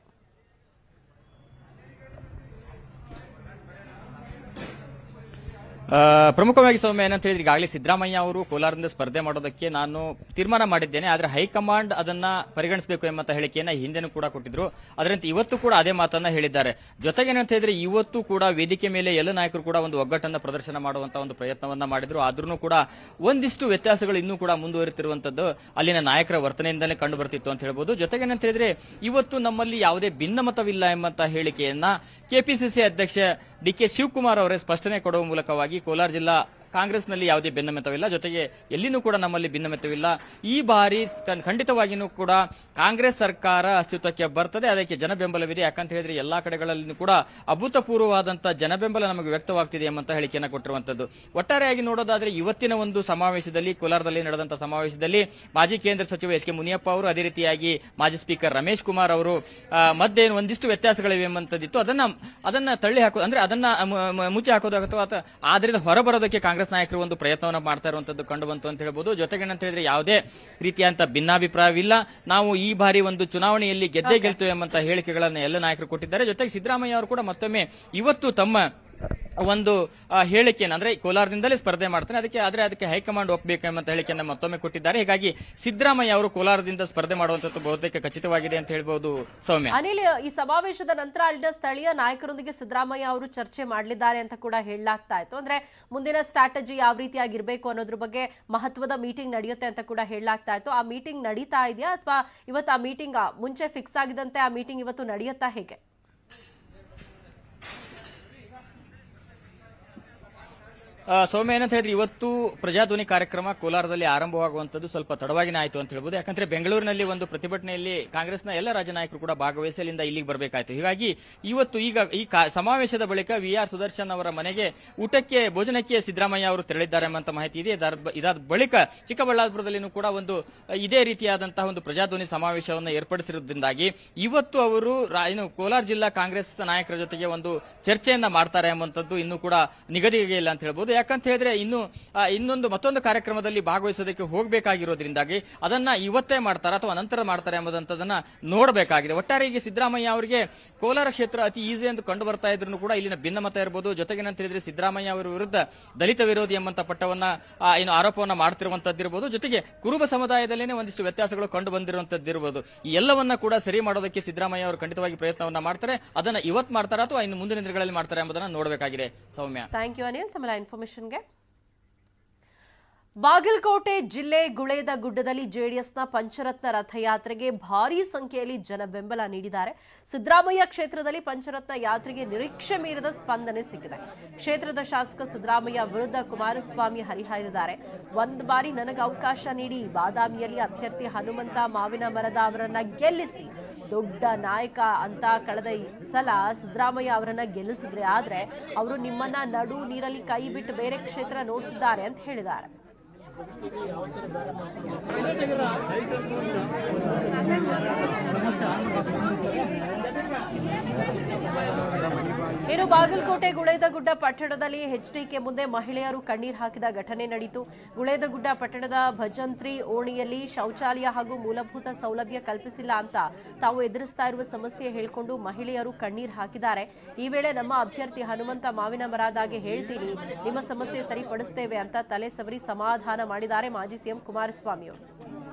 ಪ್ರಮುಖವಾಗಿ ಸೌಮ್ಯ ಏನಂತ ಹೇಳಿದ್ರೆ, ಈಗಾಗಲೇ ಸಿದ್ದರಾಮಯ್ಯ ಅವರು ಕೋಲಾರದಿಂದ ಸ್ಪರ್ಧೆ ಮಾಡೋದಕ್ಕೆ ನಾನು ತೀರ್ಮಾನ ಮಾಡಿದ್ದೇನೆ, ಆದರೆ ಹೈಕಮಾಂಡ್ ಅದನ್ನ ಪರಿಗಣಿಸಬೇಕು ಎಂಬ ಹೇಳಿಕೆಯನ್ನ ಹಿಂದೆನೂ ಕೂಡ ಕೊಟ್ಟಿದ್ರು. ಅದರಂತೆ ಇವತ್ತು ಕೂಡ ಅದೇ ಮಾತನ್ನ ಹೇಳಿದ್ದಾರೆ. ಜೊತೆಗೆ ಏನಂತ ಹೇಳಿದ್ರೆ, ಇವತ್ತು ಕೂಡ ವೇದಿಕೆ ಮೇಲೆ ಎಲ್ಲ ನಾಯಕರು ಕೂಡ ಒಂದು ಒಗ್ಗಟ್ಟನ್ನ ಪ್ರದರ್ಶನ ಮಾಡುವಂತಹ ಒಂದು ಪ್ರಯತ್ನವನ್ನ ಮಾಡಿದ್ರು. ಆದ್ರೂ ಕೂಡ ಒಂದಿಷ್ಟು ವ್ಯತ್ಯಾಸಗಳು ಇನ್ನೂ ಕೂಡ ಮುಂದುವರಿತಿರುವಂತದ್ದು ಅಲ್ಲಿನ ನಾಯಕರ ವರ್ತನೆಯಿಂದಲೇ ಕಂಡು ಬರ್ತಿತ್ತು ಅಂತ ಹೇಳ್ಬೋದು. ಜೊತೆಗೆ ಏನಂತ ಹೇಳಿದ್ರೆ, ಇವತ್ತು ನಮ್ಮಲ್ಲಿ ಯಾವುದೇ ಭಿನ್ನಮತವಿಲ್ಲ ಎಂಬಂತ ಹೇಳಿಕೆಯನ್ನ ಕೆಪಿಸಿಸಿ ಅಧ್ಯಕ್ಷ ಡಿಕೆ ಶಿವಕುಮಾರ್ ಅವರೇ ಸ್ಪಷ್ಟನೆ ಕೊಡುವ ಮೂಲಕವಾಗಿ ಕೋಲಾರ ಜಿಲ್ಲಾ ಕಾಂಗ್ರೆಸ್ನಲ್ಲಿ ಯಾವುದೇ ಭಿನ್ನಮತವಿಲ್ಲ, ಜೊತೆಗೆ ಎಲ್ಲಿನೂ ಕೂಡ ನಮ್ಮಲ್ಲಿ ಭಿನ್ನಮತವಿಲ್ಲ. ಈ ಬಾರಿ ಖಂಡಿತವಾಗಿಯೂ ಕೂಡ ಕಾಂಗ್ರೆಸ್ ಸರ್ಕಾರ ಅಸ್ತಿತ್ವಕ್ಕೆ ಬರ್ತದೆ, ಅದಕ್ಕೆ ಜನ ಬೆಂಬಲವಿದೆ. ಯಾಕಂತ ಹೇಳಿದ್ರೆ ಎಲ್ಲಾ ಕಡೆಗಳಲ್ಲಿ ಕೂಡ ಅಭೂತಪೂರ್ವವಾದಂತಹ ಜನ ಬೆಂಬಲ ನಮಗೆ ವ್ಯಕ್ತವಾಗ್ತಿದೆ ಎಂಬಂತ ಹೇಳಿಕೆಯನ್ನು ಕೊಟ್ಟಿರುವಂತದ್ದು. ಒಟ್ಟಾರೆಯಾಗಿ ನೋಡೋದಾದ್ರೆ ಇವತ್ತಿನ ಒಂದು ಸಮಾವೇಶದಲ್ಲಿ, ಕೋಲಾರದಲ್ಲಿ ನಡೆದಂತಹ ಸಮಾವೇಶದಲ್ಲಿ ಮಾಜಿ ಕೇಂದ್ರ ಸಚಿವ ಎಸ್ ಕೆ ಮುನಿಯಪ್ಪ ಅವರು, ಅದೇ ರೀತಿಯಾಗಿ ಮಾಜಿ ಸ್ಪೀಕರ್ ರಮೇಶ್ ಕುಮಾರ್ ಅವರು ಮಧ್ಯೆ ಒಂದಿಷ್ಟು ವ್ಯತ್ಯಾಸಗಳಿವೆ ಎಂಬಂತದಿತ್ತು. ಅದನ್ನ ತಳ್ಳಿ ಹಾಕೋದು ಅಂದ್ರೆ ಅದನ್ನ ಮುಚ್ಚಿ ಹಾಕೋದು ಅಥವಾ ಅದರಿಂದ ಹೊರಬರೋದಕ್ಕೆ ಕಾಂಗ್ರೆಸ್ ನಾಯಕರು ಒಂದು ಪ್ರಯತ್ನವನ್ನು ಮಾಡ್ತಾ ಇರುವಂತದ್ದು ಕಂಡು ಬಂತು ಅಂತ ಹೇಳ್ಬೋದು. ಜೊತೆಗೆ ಅಂತ ಹೇಳಿದ್ರೆ ಯಾವುದೇ ರೀತಿಯಂತ ಭಿನ್ನಾಭಿಪ್ರಾಯವಿಲ್ಲ. ನಾವು ಈ ಬಾರಿ ಒಂದು ಚುನಾವಣೆಯಲ್ಲಿ ಗೆದ್ದೇ ಗೆಲ್ತೇವೆ ಎಂಬಂತ ಹೇಳಿಕೆಗಳನ್ನು ಎಲ್ಲ ನಾಯಕರು ಕೊಟ್ಟಿದ್ದಾರೆ. ಜೊತೆಗೆ ಸಿದ್ದರಾಮಯ್ಯ ಅವರು ಕೂಡ ಮತ್ತೊಮ್ಮೆ ಇವತ್ತು ತಮ್ಮ ಒಂದು ಹೇಳಿಕೆಯನ್ನು ಅಂದ್ರೆ ಕೋಲಾರದಿಂದಲೇ ಸ್ಪರ್ಧೆ ಮಾಡ್ತಾನೆ, ಅದಕ್ಕೆ ಹೈಕಮಾಂಡ್ ಒಪ್ಪಬೇಕು ಎಂಬ ಹೇಳಿಕೆಯನ್ನು ಮತ್ತೊಮ್ಮೆ ಕೊಟ್ಟಿದ್ದಾರೆ. ಹೀಗಾಗಿ ಸಿದ್ದರಾಮಯ್ಯ ಅವರು ಕೋಲಾರದಿಂದ ಸ್ಪರ್ಧೆ ಮಾಡುವಂತದ್ದು ಬಹುತೇಕ ಖಚಿತವಾಗಿದೆ ಅಂತ ಹೇಳ್ಬಹುದು. ಸೌಮ್ಯ, ಅನಿಲ್, ಈ ಸಮಾವೇಶದ ನಂತರ ಅಲ್ಲಿನ ಸ್ಥಳೀಯ ನಾಯಕರೊಂದಿಗೆ ಸಿದ್ದರಾಮಯ್ಯ ಅವರು ಚರ್ಚೆ ಮಾಡಲಿದ್ದಾರೆ ಅಂತ ಕೂಡ ಹೇಳಲಾಗ್ತಾ ಇತ್ತು. ಅಂದ್ರೆ ಮುಂದಿನ ಸ್ಟ್ರಾಟಜಿ ಯಾವ ರೀತಿಯಾಗಿರ್ಬೇಕು ಅನ್ನೋದ್ರ ಬಗ್ಗೆ ಮಹತ್ವದ ಮೀಟಿಂಗ್ ನಡೆಯುತ್ತೆ ಅಂತ ಕೂಡ ಹೇಳಲಾಗ್ತಾ ಇತ್ತು. ಆ ಮೀಟಿಂಗ್ ನಡೀತಾ ಇದೆಯಾ ಅಥವಾ ಇವತ್ತು ಆ ಮೀಟಿಂಗ್ ಮುಂಚೆ ಫಿಕ್ಸ್ ಆಗಿದಂತೆ ಆ ಮೀಟಿಂಗ್ ಇವತ್ತು ನಡೆಯುತ್ತಾ, ಹೇಗೆ? ಸೌಮ್ಯ, ಏನಂತ ಹೇಳಿದ್ರೆ ಇವತ್ತು ಪ್ರಜಾಧ್ವನಿ ಕಾರ್ಯಕ್ರಮ ಕೋಲಾರದಲ್ಲಿ ಆರಂಭವಾಗುವಂತದ್ದು ಸ್ವಲ್ಪ ತಡವಾಗಿನೇ ಆಯಿತು ಅಂತ ಹೇಳ್ಬೋದು. ಯಾಕಂದ್ರೆ ಬೆಂಗಳೂರಿನಲ್ಲಿ ಒಂದು ಪ್ರತಿಭಟನೆಯಲ್ಲಿ ಕಾಂಗ್ರೆಸ್ನ ಎಲ್ಲ ರಾಜ್ಯ ನಾಯಕರು ಕೂಡ ಭಾಗವಹಿಸಿ ಅಲ್ಲಿಂದ ಇಲ್ಲಿಗೆ ಬರಬೇಕಾಯಿತು. ಹೀಗಾಗಿ ಇವತ್ತು ಈ ಸಮಾವೇಶದ ಬಳಿಕ VR ಸುದರ್ಶನ್ ಅವರ ಮನೆಗೆ ಭೋಜನಕ್ಕೆ ಸಿದ್ದರಾಮಯ್ಯ ಅವರು ತೆರಳಿದ್ದಾರೆ ಎಂಬ ಮಾಹಿತಿ ಇದೆ. ಇದಾದ ಬಳಿಕ ಚಿಕ್ಕಬಳ್ಳಾಪುರದಲ್ಲಿನೂ ಕೂಡ ಒಂದು ಇದೇ ರೀತಿಯಾದಂತಹ ಒಂದು ಪ್ರಜಾಧ್ವನಿ ಸಮಾವೇಶವನ್ನು ಏರ್ಪಡಿಸಿರುವುದರಿಂದಾಗಿ ಇವತ್ತು ಅವರು ಕೋಲಾರ ಜಿಲ್ಲಾ ಕಾಂಗ್ರೆಸ್ ನಾಯಕರ ಜೊತೆಗೆ ಒಂದು ಚರ್ಚೆಯನ್ನ ಮಾಡ್ತಾರೆ ಎಂಬಂತದ್ದು ಇನ್ನೂ ಕೂಡ ನಿಗದಿಗೆ ಇಲ್ಲ ಅಂತ ಹೇಳ್ಬೋದು. ಯಾಕಂತ ಹೇಳಿದ್ರೆ ಮತ್ತೊಂದು ಕಾರ್ಯಕ್ರಮದಲ್ಲಿ ಭಾಗವಹಿಸೋದಕ್ಕೆ ಹೋಗಬೇಕಾಗಿರೋದ್ರಿಂದಾಗಿ ಅದನ್ನ ಇವತ್ತೇ ಮಾಡ್ತಾರ ಅಥವಾ ನಂತರ ಮಾಡ್ತಾರೆ ಎಂಬುದಂತದನ್ನ ನೋಡಬೇಕಾಗಿದೆ. ಒಟ್ಟಾರೆಯಾಗಿ ಸಿದ್ದರಾಮಯ್ಯ ಅವರಿಗೆ ಕೋಲಾರ ಕ್ಷೇತ್ರ ಅತಿ ಈಸಿ ಎಂದು ಕಂಡು ಬರ್ತಾ ಇದ್ರು ಕೂಡ ಇಲ್ಲಿನ ಭಿನ್ನಮತ ಇರಬಹುದು. ಜೊತೆಗೇನಂತ ಹೇಳಿದ್ರೆ ಸಿದ್ದರಾಮಯ್ಯ ಅವರ ವಿರುದ್ಧ ದಲಿತ ವಿರೋಧಿ ಎಂಬಂತ ಪಟ್ಟವನ್ನ ಆರೋಪವನ್ನ ಮಾಡ್ತಿರುವಂತದ್ದಿರಬಹುದು. ಜೊತೆಗೆ ಕುರುಬ ಸಮುದಾಯದಲ್ಲೇನೆ ಒಂದಿಷ್ಟು ವ್ಯತ್ಯಾಸಗಳು ಕಂಡು ಬಂದಿರುವಂತದ್ದಿರಬಹುದು. ಈ ಎಲ್ಲವನ್ನ ಕೂಡ ಸರಿ ಮಾಡೋದಕ್ಕೆ ಸಿದ್ದರಾಮಯ್ಯ ಅವರು ಖಂಡಿತವಾಗಿ ಪ್ರಯತ್ನವನ್ನ ಮಾಡ್ತಾರೆ. ಅದನ್ನ ಇವತ್ತು ಮಾಡ್ತಾರಾ ಅಥವಾ ಇನ್ನು ಮುಂದಿನ ದಿನಗಳಲ್ಲಿ ಮಾಡ್ತಾರೆ ಎಂಬುದನ್ನ ನೋಡಬೇಕಾಗಿದೆ. ಸೌಮ್ಯ, ಥ್ಯಾಂಕ್ ಯು ಅನಿಲ್ ತಮ್ಮ ಇನ್ಫಾರ್ಮೇಶನ್ಗೆ. ಬಾಗಲಕೋಟೆ ಜಿಲ್ಲೆ ಗುಳೇದಗುಡ್ಡದಲ್ಲಿ ಜೆಡಿಎಸ್ನ ಪಂಚರತ್ನ ರಥಯಾತ್ರೆಗೆ ಭಾರೀ ಸಂಖ್ಯೆಯಲ್ಲಿ ಜನ ಬೆಂಬಲ ನೀಡಿದ್ದಾರೆ. ಸಿದ್ದರಾಮಯ್ಯ ಕ್ಷೇತ್ರದಲ್ಲಿ ಪಂಚರತ್ನ ಯಾತ್ರೆಗೆ ನಿರೀಕ್ಷೆ ಮೀರಿದ ಸ್ಪಂದನೆ ಸಿಕ್ಕಿದೆ. ಕ್ಷೇತ್ರದ ಶಾಸಕ ಸಿದ್ದರಾಮಯ್ಯ ವಿರುದ್ಧ ಕುಮಾರಸ್ವಾಮಿ ಹರಿಹಾಯ್ದಿದ್ದಾರೆ. ಒಂದು ಬಾರಿ ನನಗೆ ಅವಕಾಶ ನೀಡಿ ಬಾದಾಮಿಯಲ್ಲಿ ಅಭ್ಯರ್ಥಿ ಹನುಮಂತ ಮಾವಿನ ಮರದ ಅವರನ್ನ ಗೆಲ್ಲಿಸಿ, ದೊಡ್ಡ ನಾಯಕ ಅಂತ ಕಳೆದ ಸಲ ಸಿದ್ದರಾಮಯ್ಯ ಅವರನ್ನ ಗೆಲ್ಲಿಸಿದ್ರೆ, ಆದ್ರೆ ಅವರು ನಿಮ್ಮನ್ನ ನಡು ನೀರಲ್ಲಿ ಕೈ ಬಿಟ್ಟು ಬೇರೆ ಕ್ಷೇತ್ರ ನೋಡ್ತಿದ್ದಾರೆ ಅಂತ ಹೇಳಿದ್ದಾರೆ. ಇನ್ನು ಬಾಗಲಕೋಟೆ ಗುಳೇದಗುಡ್ಡ ಪಟ್ಟಣದಲ್ಲಿ HDK ಮುಂದೆ ಮಹಿಳೆಯರು ಕಣ್ಣೀರು ಹಾಕಿದ ಘಟನೆ ನಡೆಯಿತು. ಗುಳೇದಗುಡ್ಡ ಪಟ್ಟಣದ ಭಜಂತ್ರಿ ಓಣಿಯಲ್ಲಿ ಶೌಚಾಲಯ ಹಾಗೂ ಮೂಲಭೂತ ಸೌಲಭ್ಯ ಕಲ್ಪಿಸಿಲ್ಲ ಅಂತ ತಾವು ಎದುರಿಸ್ತಾ ಇರುವ ಸಮಸ್ಯೆ ಹೇಳಿಕೊಂಡು ಮಹಿಳೆಯರು ಕಣ್ಣೀರು ಹಾಕಿದ್ದಾರೆ. ಈ ವೇಳೆ ನಮ್ಮ ಅಭ್ಯರ್ಥಿ ಹನುಮಂತ ಮಾವಿನ ಮರದಾಗೆ ಹೇಳ್ತೀನಿ, ನಿಮ್ಮ ಸಮಸ್ಯೆ ಸರಿಪಡಿಸ್ತೇವೆ ಅಂತ ತಲೆ ಸವರಿ ಸಮಾಧಾನ ಮಾಡಿದ್ದಾರೆ ಮಾಜಿ ಸಿಎಂ ಕುಮಾರಸ್ವಾಮಿ ಅವರು.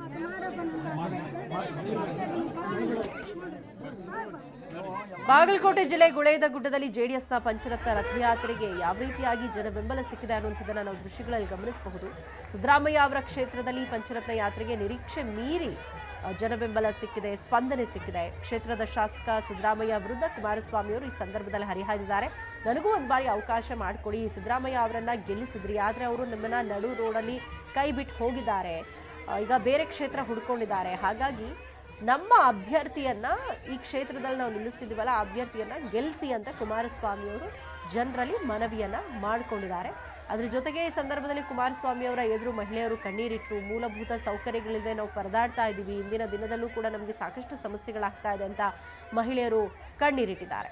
ಬಾಗಲಕೋಟೆ ಜಿಲ್ಲೆ ಗುಳೇದಗುಡ್ಡದಲ್ಲಿ ಜೆಡಿಎಸ್ನ ಪಂಚರತ್ನ ರಥಯಾತ್ರೆಗೆ ಯಾವ ರೀತಿಯಾಗಿ ಜನ ಬೆಂಬಲ ಸಿಕ್ಕಿದೆ ಅನ್ನುವಂಥದ್ದನ್ನು ನಾವು ದೃಶ್ಯಗಳಲ್ಲಿ ಗಮನಿಸಬಹುದು. ಸಿದ್ದರಾಮಯ್ಯ ಅವರ ಕ್ಷೇತ್ರದಲ್ಲಿ ಪಂಚರತ್ನ ಯಾತ್ರೆಗೆ ನಿರೀಕ್ಷೆ ಮೀರಿ ಜನ ಬೆಂಬಲ ಸಿಕ್ಕಿದೆ, ಸ್ಪಂದನೆ ಸಿಕ್ಕಿದೆ. ಕ್ಷೇತ್ರದ ಶಾಸಕ ಸಿದ್ದರಾಮಯ್ಯ ವಿರುದ್ಧ ಕುಮಾರಸ್ವಾಮಿ ಅವರು ಈ ಸಂದರ್ಭದಲ್ಲಿ ಹರಿಹಾಯ್ದಿದ್ದಾರೆ. ನನಗೂ ಒಂದು ಬಾರಿ ಅವಕಾಶ ಮಾಡಿಕೊಡಿ, ಸಿದ್ದರಾಮಯ್ಯ ಅವರನ್ನ ಗೆಲ್ಲಿಸಿದ್ರಿ, ಆದ್ರೆ ಅವರು ನಮ್ಮನ್ನ ನಡು ರೋಡಲ್ಲಿ ಕೈ ಬಿಟ್ಟು ಹೋಗಿದ್ದಾರೆ, ಈಗ ಬೇರೆ ಕ್ಷೇತ್ರ ಹುಡ್ಕೊಂಡಿದ್ದಾರೆ. ಹಾಗಾಗಿ ನಮ್ಮ ಅಭ್ಯರ್ಥಿಯನ್ನ ಈ ಕ್ಷೇತ್ರದಲ್ಲಿ ನಾವು ನಿಲ್ಲಿಸ್ತಿದ್ದೀವಲ್ಲ, ಆ ಅಭ್ಯರ್ಥಿಯನ್ನ ಗೆಲ್ಲಿಸಿ ಅಂತ ಕುಮಾರಸ್ವಾಮಿ ಅವರು ಜನರಲ್ಲಿ ಮನವಿಯನ್ನ ಮಾಡಿಕೊಂಡಿದ್ದಾರೆ. ಅದರ ಜೊತೆಗೆ ಈ ಸಂದರ್ಭದಲ್ಲಿ ಕುಮಾರಸ್ವಾಮಿ ಅವರ ಎದುರು ಮಹಿಳೆಯರು ಕಣ್ಣೀರಿಟ್ಟರು. ಮೂಲಭೂತ ಸೌಕರ್ಯಗಳಿಂದ ನಾವು ಪರದಾಡ್ತಾ ಇದ್ದೀವಿ, ಇಂದಿನ ದಿನದಲ್ಲೂ ಕೂಡ ನಮಗೆ ಸಾಕಷ್ಟು ಸಮಸ್ಯೆಗಳಾಗ್ತಾ ಇದೆ ಅಂತ ಮಹಿಳೆಯರು ಕಣ್ಣೀರಿಟ್ಟಿದ್ದಾರೆ.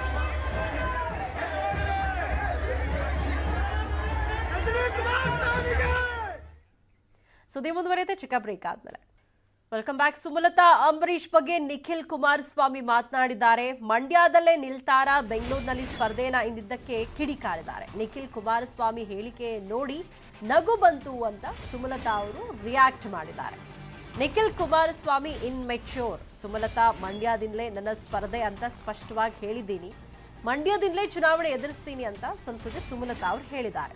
ಸುದ್ದಿ ಮುಂದುವರಿಯುತ್ತೆ ಚಿಕ್ಕ ಬ್ರೇಕ್ ಆದ್ಮೇಲೆ. Welcome back. ಸುಮಲತಾ ಅಂಬರೀಶ್ ಬಗ್ಗೆ ನಿಖಿಲ್ ಕುಮಾರಸ್ವಾಮಿ ಮಾತನಾಡಿದ್ದಾರೆ. ಮಂಡ್ಯದಲ್ಲೇ ನಿಲ್ತಾರ, ಬೆಂಗಳೂರಿನಲ್ಲಿ ಸ್ಪರ್ಧೆನ ಇಂದಿದ್ದಕ್ಕೆ ಕಿಡಿಕಾರಿದ್ದಾರೆ. ನಿಖಿಲ್ ಕುಮಾರಸ್ವಾಮಿ ಹೇಳಿಕೆ ನೋಡಿ ನಗು ಬಂತು ಅಂತ ಸುಮಲತಾ ಅವರು ರಿಯಾಕ್ಟ್ ಮಾಡಿದ್ದಾರೆ. ನಿಖಿಲ್ ಕುಮಾರಸ್ವಾಮಿ ಇನ್ಮೆಚ್ಯೂರ್, ಸುಮಲತಾ ಮಂಡ್ಯದಿಂದಲೇ ನನ್ನ ಸ್ಪರ್ಧೆ ಅಂತ ಸ್ಪಷ್ಟವಾಗಿ ಹೇಳಿದ್ದೀನಿ, ಮಂಡ್ಯದಿಂದಲೇ ಚುನಾವಣೆ ಎದುರಿಸ್ತೀನಿ ಅಂತ ಸಂಸದೆ ಸುಮಲತಾ ಅವರು ಹೇಳಿದ್ದಾರೆ.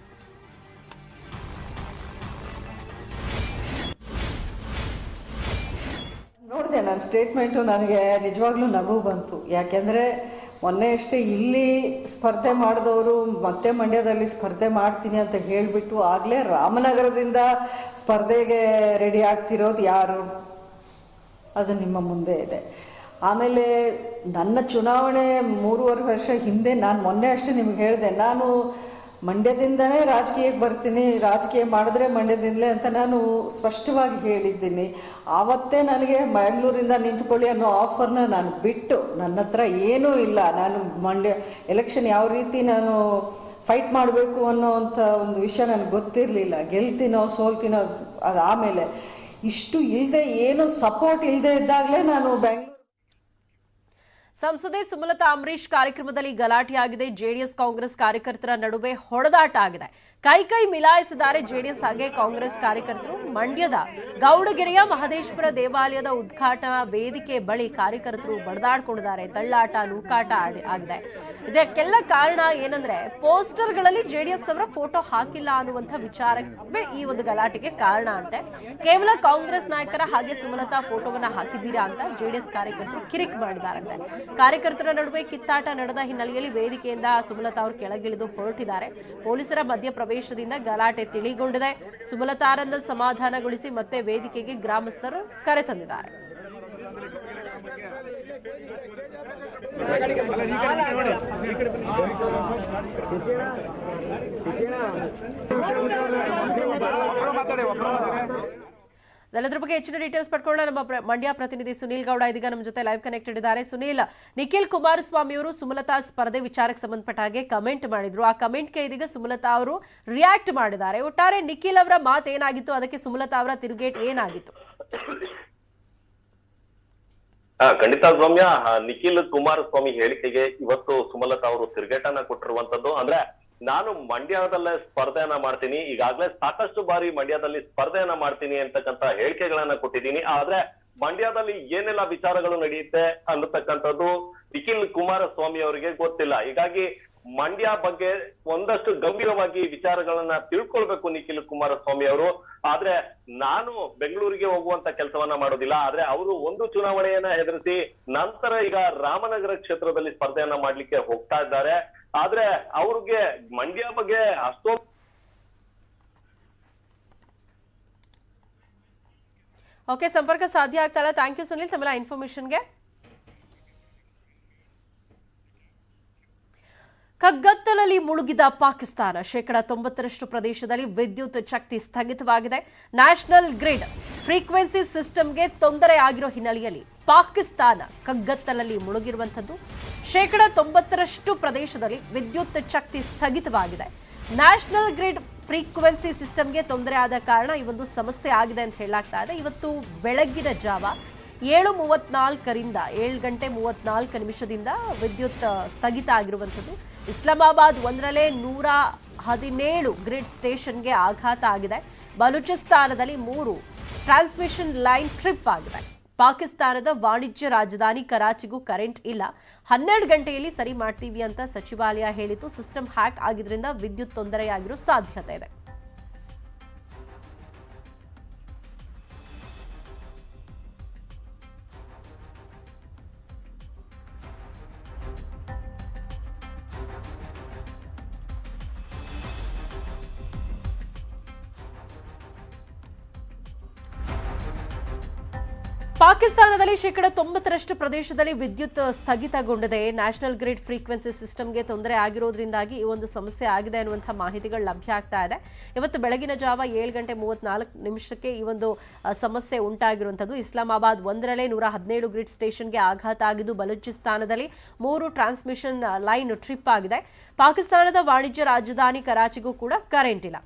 ನೋಡಿದೆ ನನ್ನ ಸ್ಟೇಟ್ಮೆಂಟು, ನನಗೆ ನಿಜವಾಗ್ಲೂ ನಗು ಬಂತು. ಯಾಕೆಂದರೆ ಮೊನ್ನೆ ಅಷ್ಟೇ ಇಲ್ಲಿ ಸ್ಪರ್ಧೆ ಮಾಡಿದವರು ಮತ್ತೆ ಮಂಡ್ಯದಲ್ಲಿ ಸ್ಪರ್ಧೆ ಮಾಡ್ತೀನಿ ಅಂತ ಹೇಳಿಬಿಟ್ಟು ಆಗಲೇ ರಾಮನಗರದಿಂದ ಸ್ಪರ್ಧೆಗೆ ರೆಡಿ ಆಗ್ತಿರೋದು ಯಾರು? ಅದು ನಿಮ್ಮ ಮುಂದೆ ಇದೆ. ಆಮೇಲೆ ನನ್ನ ಚುನಾವಣೆ 3.5 ವರ್ಷ ಹಿಂದೆ ನಾನು ಮೊನ್ನೆ ಅಷ್ಟೇ ನಿಮ್ಗೆ ಹೇಳಿದೆ, ನಾನು ಮಂಡ್ಯದಿಂದನೇ ರಾಜಕೀಯಕ್ಕೆ ಬರ್ತೀನಿ, ರಾಜಕೀಯ ಮಾಡಿದ್ರೆ ಮಂಡ್ಯದಿಂದಲೇ ಅಂತ ನಾನು ಸ್ಪಷ್ಟವಾಗಿ ಹೇಳಿದ್ದೀನಿ. ಆವತ್ತೇ ನನಗೆ ಬ್ಯಾಂಗ್ಳೂರಿಂದ ನಿಂತ್ಕೊಳ್ಳಿ ಅನ್ನೋ ಆಫರ್ನ ನಾನು ಬಿಟ್ಟು, ನನ್ನ ಹತ್ರ ಏನೂ ಇಲ್ಲ, ನಾನು ಮಂಡ್ಯ ಎಲೆಕ್ಷನ್ ಯಾವ ರೀತಿ ನಾನು ಫೈಟ್ ಮಾಡಬೇಕು ಅನ್ನೋವಂಥ ಒಂದು ವಿಷಯ ನನಗೆ ಗೊತ್ತಿರಲಿಲ್ಲ. ಗೆಲ್ತೀನೋ ಸೋಲ್ತೀನೋ ಅದು ಆಮೇಲೆ. ಇಷ್ಟು ಇಲ್ಲದೆ, ಏನು ಸಪೋರ್ಟ್ ಇಲ್ಲದೆ ಇದ್ದಾಗಲೇ ನಾನು ಬ್ಯಾಂಗ್ಳೂರು. ಸಂಸದೆ ಸುಮಲತಾ ಅಂಬರೀಶ್ ಕಾರ್ಯಕ್ರಮದಲ್ಲಿ ಗಲಾಟೆಯಾಗಿದೆ. ಜೆಡಿಎಸ್ ಕಾಂಗ್ರೆಸ್ ಕಾರ್ಯಕರ್ತರ ನಡುವೆ ಹೊಡೆದಾಟ ಆಗಿದೆ. ಕೈ ಮಿಲಾಯಿಸಿದ್ದಾರೆ ಜೆಡಿಎಸ್ ಹಾಗೆ ಕಾಂಗ್ರೆಸ್ ಕಾರ್ಯಕರ್ತರು. ಮಂಡ್ಯದ ಗೌಡಗೆರೆಯ ಮಹದೇಶ್ವರ ದೇವಾಲಯದ ಉದ್ಘಾಟನಾ ವೇದಿಕೆ ಬಳಿ ಕಾರ್ಯಕರ್ತರು ಬಡದಾಡ್ಕೊಂಡಿದ್ದಾರೆ. ತಳ್ಳಾಟ ನೂಕಾಟ ಆಗಿದೆ. ಇದಕ್ಕೆಲ್ಲ ಕಾರಣ ಏನಂದ್ರೆ, ಪೋಸ್ಟರ್ಗಳಲ್ಲಿ ಜೆಡಿಎಸ್ನವರ ಫೋಟೋ ಹಾಕಿಲ್ಲ ಅನ್ನುವಂಥ ವಿಚಾರವೇ ಈ ಒಂದು ಗಲಾಟೆಗೆ ಕಾರಣ ಅಂತೆ. ಕೇವಲ ಕಾಂಗ್ರೆಸ್ ನಾಯಕರ ಹಾಗೆ ಸುಮಲತಾ ಫೋಟೋವನ್ನ ಹಾಕಿದ್ದೀರಾ ಅಂತ ಜೆಡಿಎಸ್ ಕಾರ್ಯಕರ್ತರು ಕಿರಿಕ್ ಮಾಡಿದಾರಂತೆ. ಕಾರ್ಯಕರ್ತರ ನಡುವೆ ಕಿತ್ತಾಟ ನಡೆದ ಹಿನ್ನೆಲೆಯಲ್ಲಿ ವೇದಿಕೆಯಿಂದ ಸುಮಲತಾ ಅವರು ಕೆಳಗಿಳಿದು ಹೊರಟಿದ್ದಾರೆ. ಪೊಲೀಸರ ಮಧ್ಯಪ್ರವೇಶದಿಂದ ಗಲಾಟೆ ತಿಳಿಗೊಂಡಿದೆ. ಸುಮಲತಾರನ್ನು ಸಮಾಧಾನಗೊಳಿಸಿ ಮತ್ತೆ ವೇದಿಕೆಗೆ ಗ್ರಾಮಸ್ಥರು ಕರೆತಂದಿದ್ದಾರೆ. ಅದರ ಬಗ್ಗೆ ಹೆಚ್ಚಿನ ಡೀಟೇಲ್ಸ್ ಪಡ್ಕೊಳ್ಳೋಣ. ನಮ್ಮ ಮಂಡ್ಯ ಪ್ರತಿನಿಧಿ ಸುನೀಲ್ ಗೌಡ ಇದೀಗ ನಮ್ಮ ಜೊತೆ ಲೈವ್ ಕನೆಕ್ಟೆಡ್ ಇದ್ದಾರೆ. ಸುನೀಲ್, ನಿಖಿಲ್ ಕುಮಾರಸ್ವಾಮಿ ಅವರು ಸುಮಲತಾ ಸ್ಪರ್ಧೆ ವಿಚಾರಕ್ಕೆ ಸಂಬಂಧಪಟ್ಟ ಹಾಗೆ ಕಮೆಂಟ್ ಮಾಡಿದ್ರು. ಆ ಕಮೆಂಟ್ಗೆ ಇದೀಗ ಸುಮಲತಾ ಅವರು ರಿಯಾಕ್ಟ್ ಮಾಡಿದ್ದಾರೆ. ಒಟ್ಟಾರೆ ನಿಖಿಲ್ ಅವರ ಮಾತು ಏನಾಗಿತ್ತು, ಅದಕ್ಕೆ ಸುಮಲತಾ ಅವರ ತಿರುಗೇಟ್ ಏನಾಗಿತ್ತು? ಖಂಡಿತ ಸೌಮ್ಯ, ನಿಖಿಲ್ ಕುಮಾರಸ್ವಾಮಿ ಹೇಳಿಕೆಗೆ ಇವತ್ತು ಸುಮಲತಾ ಅವರು ತಿರುಗೇಟನ್ನ ಕೊಟ್ಟಿರುವಂತದ್ದು. ಅಂದ್ರೆ ನಾನು ಮಂಡ್ಯದಲ್ಲೇ ಸ್ಪರ್ಧೆಯನ್ನ ಮಾಡ್ತೀನಿ, ಈಗಾಗಲೇ ಸಾಕಷ್ಟು ಬಾರಿ ಮಂಡ್ಯದಲ್ಲಿ ಸ್ಪರ್ಧೆಯನ್ನ ಮಾಡ್ತೀನಿ ಅಂತಕ್ಕಂತ ಹೇಳಿಕೆಗಳನ್ನ ಕೊಟ್ಟಿದ್ದೀನಿ. ಆದ್ರೆ ಮಂಡ್ಯದಲ್ಲಿ ಏನೆಲ್ಲ ವಿಚಾರಗಳು ನಡೆಯುತ್ತೆ ಅನ್ನತಕ್ಕಂಥದ್ದು ನಿಖಿಲ್ ಕುಮಾರಸ್ವಾಮಿ ಅವರಿಗೆ ಗೊತ್ತಿಲ್ಲ. ಹೀಗಾಗಿ ಮಂಡ್ಯ ಬಗ್ಗೆ ಒಂದಷ್ಟು ಗಂಭೀರವಾಗಿ ವಿಚಾರಗಳನ್ನ ತಿಳ್ಕೊಳ್ಬೇಕು ನಿಖಿಲ್ ಕುಮಾರಸ್ವಾಮಿ ಅವರು. ಆದ್ರೆ ನಾನು ಬೆಂಗಳೂರಿಗೆ ಹೋಗುವಂತ ಕೆಲಸವನ್ನ ಮಾಡೋದಿಲ್ಲ. ಆದ್ರೆ ಅವರು ಒಂದು ಚುನಾವಣೆಯನ್ನ ಎದುರಿಸಿ ನಂತರ ಈಗ ರಾಮನಗರ ಕ್ಷೇತ್ರದಲ್ಲಿ ಸ್ಪರ್ಧೆಯನ್ನ ಮಾಡ್ಲಿಕ್ಕೆ ಹೋಗ್ತಾ ಇದ್ದಾರೆ. ಆದ್ರೆ ಅವ್ರಿಗೆ ಮಂಡ್ಯ ಬಗ್ಗೆ ಅಷ್ಟೊಂದು ಓಕೆ, ಸಂಪರ್ಕ ಸಾಧ್ಯ ಆಗ್ತಾ ಇಲ್ಲ. ಥ್ಯಾಂಕ್ ಯು ಸುನಿಲ್ ತಮ್ಮೆಲ್ಲ ಇನ್ಫಾರ್ಮೇಶನ್ಗೆ. ಕಗ್ಗತ್ತಲಲ್ಲಿ ಮುಳುಗಿದ ಪಾಕಿಸ್ತಾನ. 90% ಪ್ರದೇಶದಲ್ಲಿ ವಿದ್ಯುತ್ ಶಕ್ತಿ ಸ್ಥಗಿತವಾಗಿದೆ. ನ್ಯಾಷನಲ್ ಗ್ರಿಡ್ ಫ್ರೀಕ್ವೆನ್ಸಿ ಸಿಸ್ಟಮ್ಗೆ ತೊಂದರೆ ಆಗಿರೋ ಹಿನ್ನೆಲೆಯಲ್ಲಿ ಪಾಕಿಸ್ತಾನ ಕಗ್ಗತ್ತಲಲ್ಲಿ ಮುಳುಗಿರುವಂಥದ್ದು. 90% ಪ್ರದೇಶದಲ್ಲಿ ವಿದ್ಯುತ್ ಶಕ್ತಿ ಸ್ಥಗಿತವಾಗಿದೆ. ನ್ಯಾಷನಲ್ ಗ್ರಿಡ್ ಫ್ರೀಕ್ವೆನ್ಸಿ ಸಿಸ್ಟಮ್ಗೆ ತೊಂದರೆ ಆದ ಕಾರಣ ಈ ಒಂದು ಸಮಸ್ಯೆ ಆಗಿದೆ ಅಂತ ಹೇಳಲಾಗ್ತಾ ಇದೆ. ಇವತ್ತು ಬೆಳಗ್ಗಿನ ಜಾವ 7:34ರಿಂದ 7:34 ವಿದ್ಯುತ್ ಸ್ಥಗಿತ ಆಗಿರುವಂಥದ್ದು. ಇಸ್ಲಾಮಾಬಾದ್ 1ರಲ್ಲೇ 117 ಗ್ರಿಡ್ ಸ್ಟೇಷನ್ಗೆ ಆಘಾತ ಆಗಿದೆ. ಬಲೂಚಿಸ್ತಾನದಲ್ಲಿ 3 ಟ್ರಾನ್ಸ್ಮಿಷನ್ ಲೈನ್ ಟ್ರಿಪ್ ಆಗಿದೆ. ಪಾಕಿಸ್ತಾನದ ವಾಣಿಜ್ಯ ರಾಜಧಾನಿ ಕರಾಚಿಗೂ ಕರೆಂಟ್ ಇಲ್ಲ. 12 ಗಂಟೆಯಲ್ಲಿ ಸರಿ ಮಾಡ್ತೀವಿ ಅಂತ ಸಚಿವಾಲಯ ಹೇಳಿತು. ಸಿಸ್ಟಮ್ ಹ್ಯಾಕ್ ಆಗಿದ್ರಿಂದ ವಿದ್ಯುತ್ ತೊಂದರೆಯಾಗಿರೋ ಸಾಧ್ಯತೆ ಇದೆ. ಪಾಕಿಸ್ತಾನದಲ್ಲಿ 90% ಪ್ರದೇಶದಲ್ಲಿ ವಿದ್ಯುತ್ ಸ್ಥಗಿತಗೊಂಡಿದೆ. ನ್ಯಾಷನಲ್ ಗ್ರಿಡ್ ಫ್ರೀಕ್ವೆನ್ಸಿ ಸಿಸ್ಟಮ್ಗೆ ತೊಂದರೆ ಆಗಿರೋದ್ರಿಂದಾಗಿ ಈ ಒಂದು ಸಮಸ್ಯೆ ಆಗಿದೆ ಅನ್ನುವಂಥ ಮಾಹಿತಿಗಳು ಲಭ್ಯ ಆಗ್ತಾ ಇದೆ. ಇವತ್ತು ಬೆಳಗಿನ ಜಾವ 7:34 ಈ ಒಂದು ಸಮಸ್ಯೆ ಉಂಟಾಗಿರುವಂಥದ್ದು. ಇಸ್ಲಾಮಾಬಾದ್ 1ರಲ್ಲೇ 117 ಗ್ರಿಡ್ ಸ್ಟೇಷನ್ಗೆ ಆಘಾತ ಆಗಿದ್ದು, ಬಲೂಚಿಸ್ತಾನದಲ್ಲಿ 3 ಟ್ರಾನ್ಸ್ಮಿಷನ್ ಲೈನ್ ಟ್ರಿಪ್ ಆಗಿದೆ. ಪಾಕಿಸ್ತಾನದ ವಾಣಿಜ್ಯ ರಾಜಧಾನಿ ಕರಾಚಿಗೂ ಕೂಡ ಕರೆಂಟ್ ಇಲ್ಲ.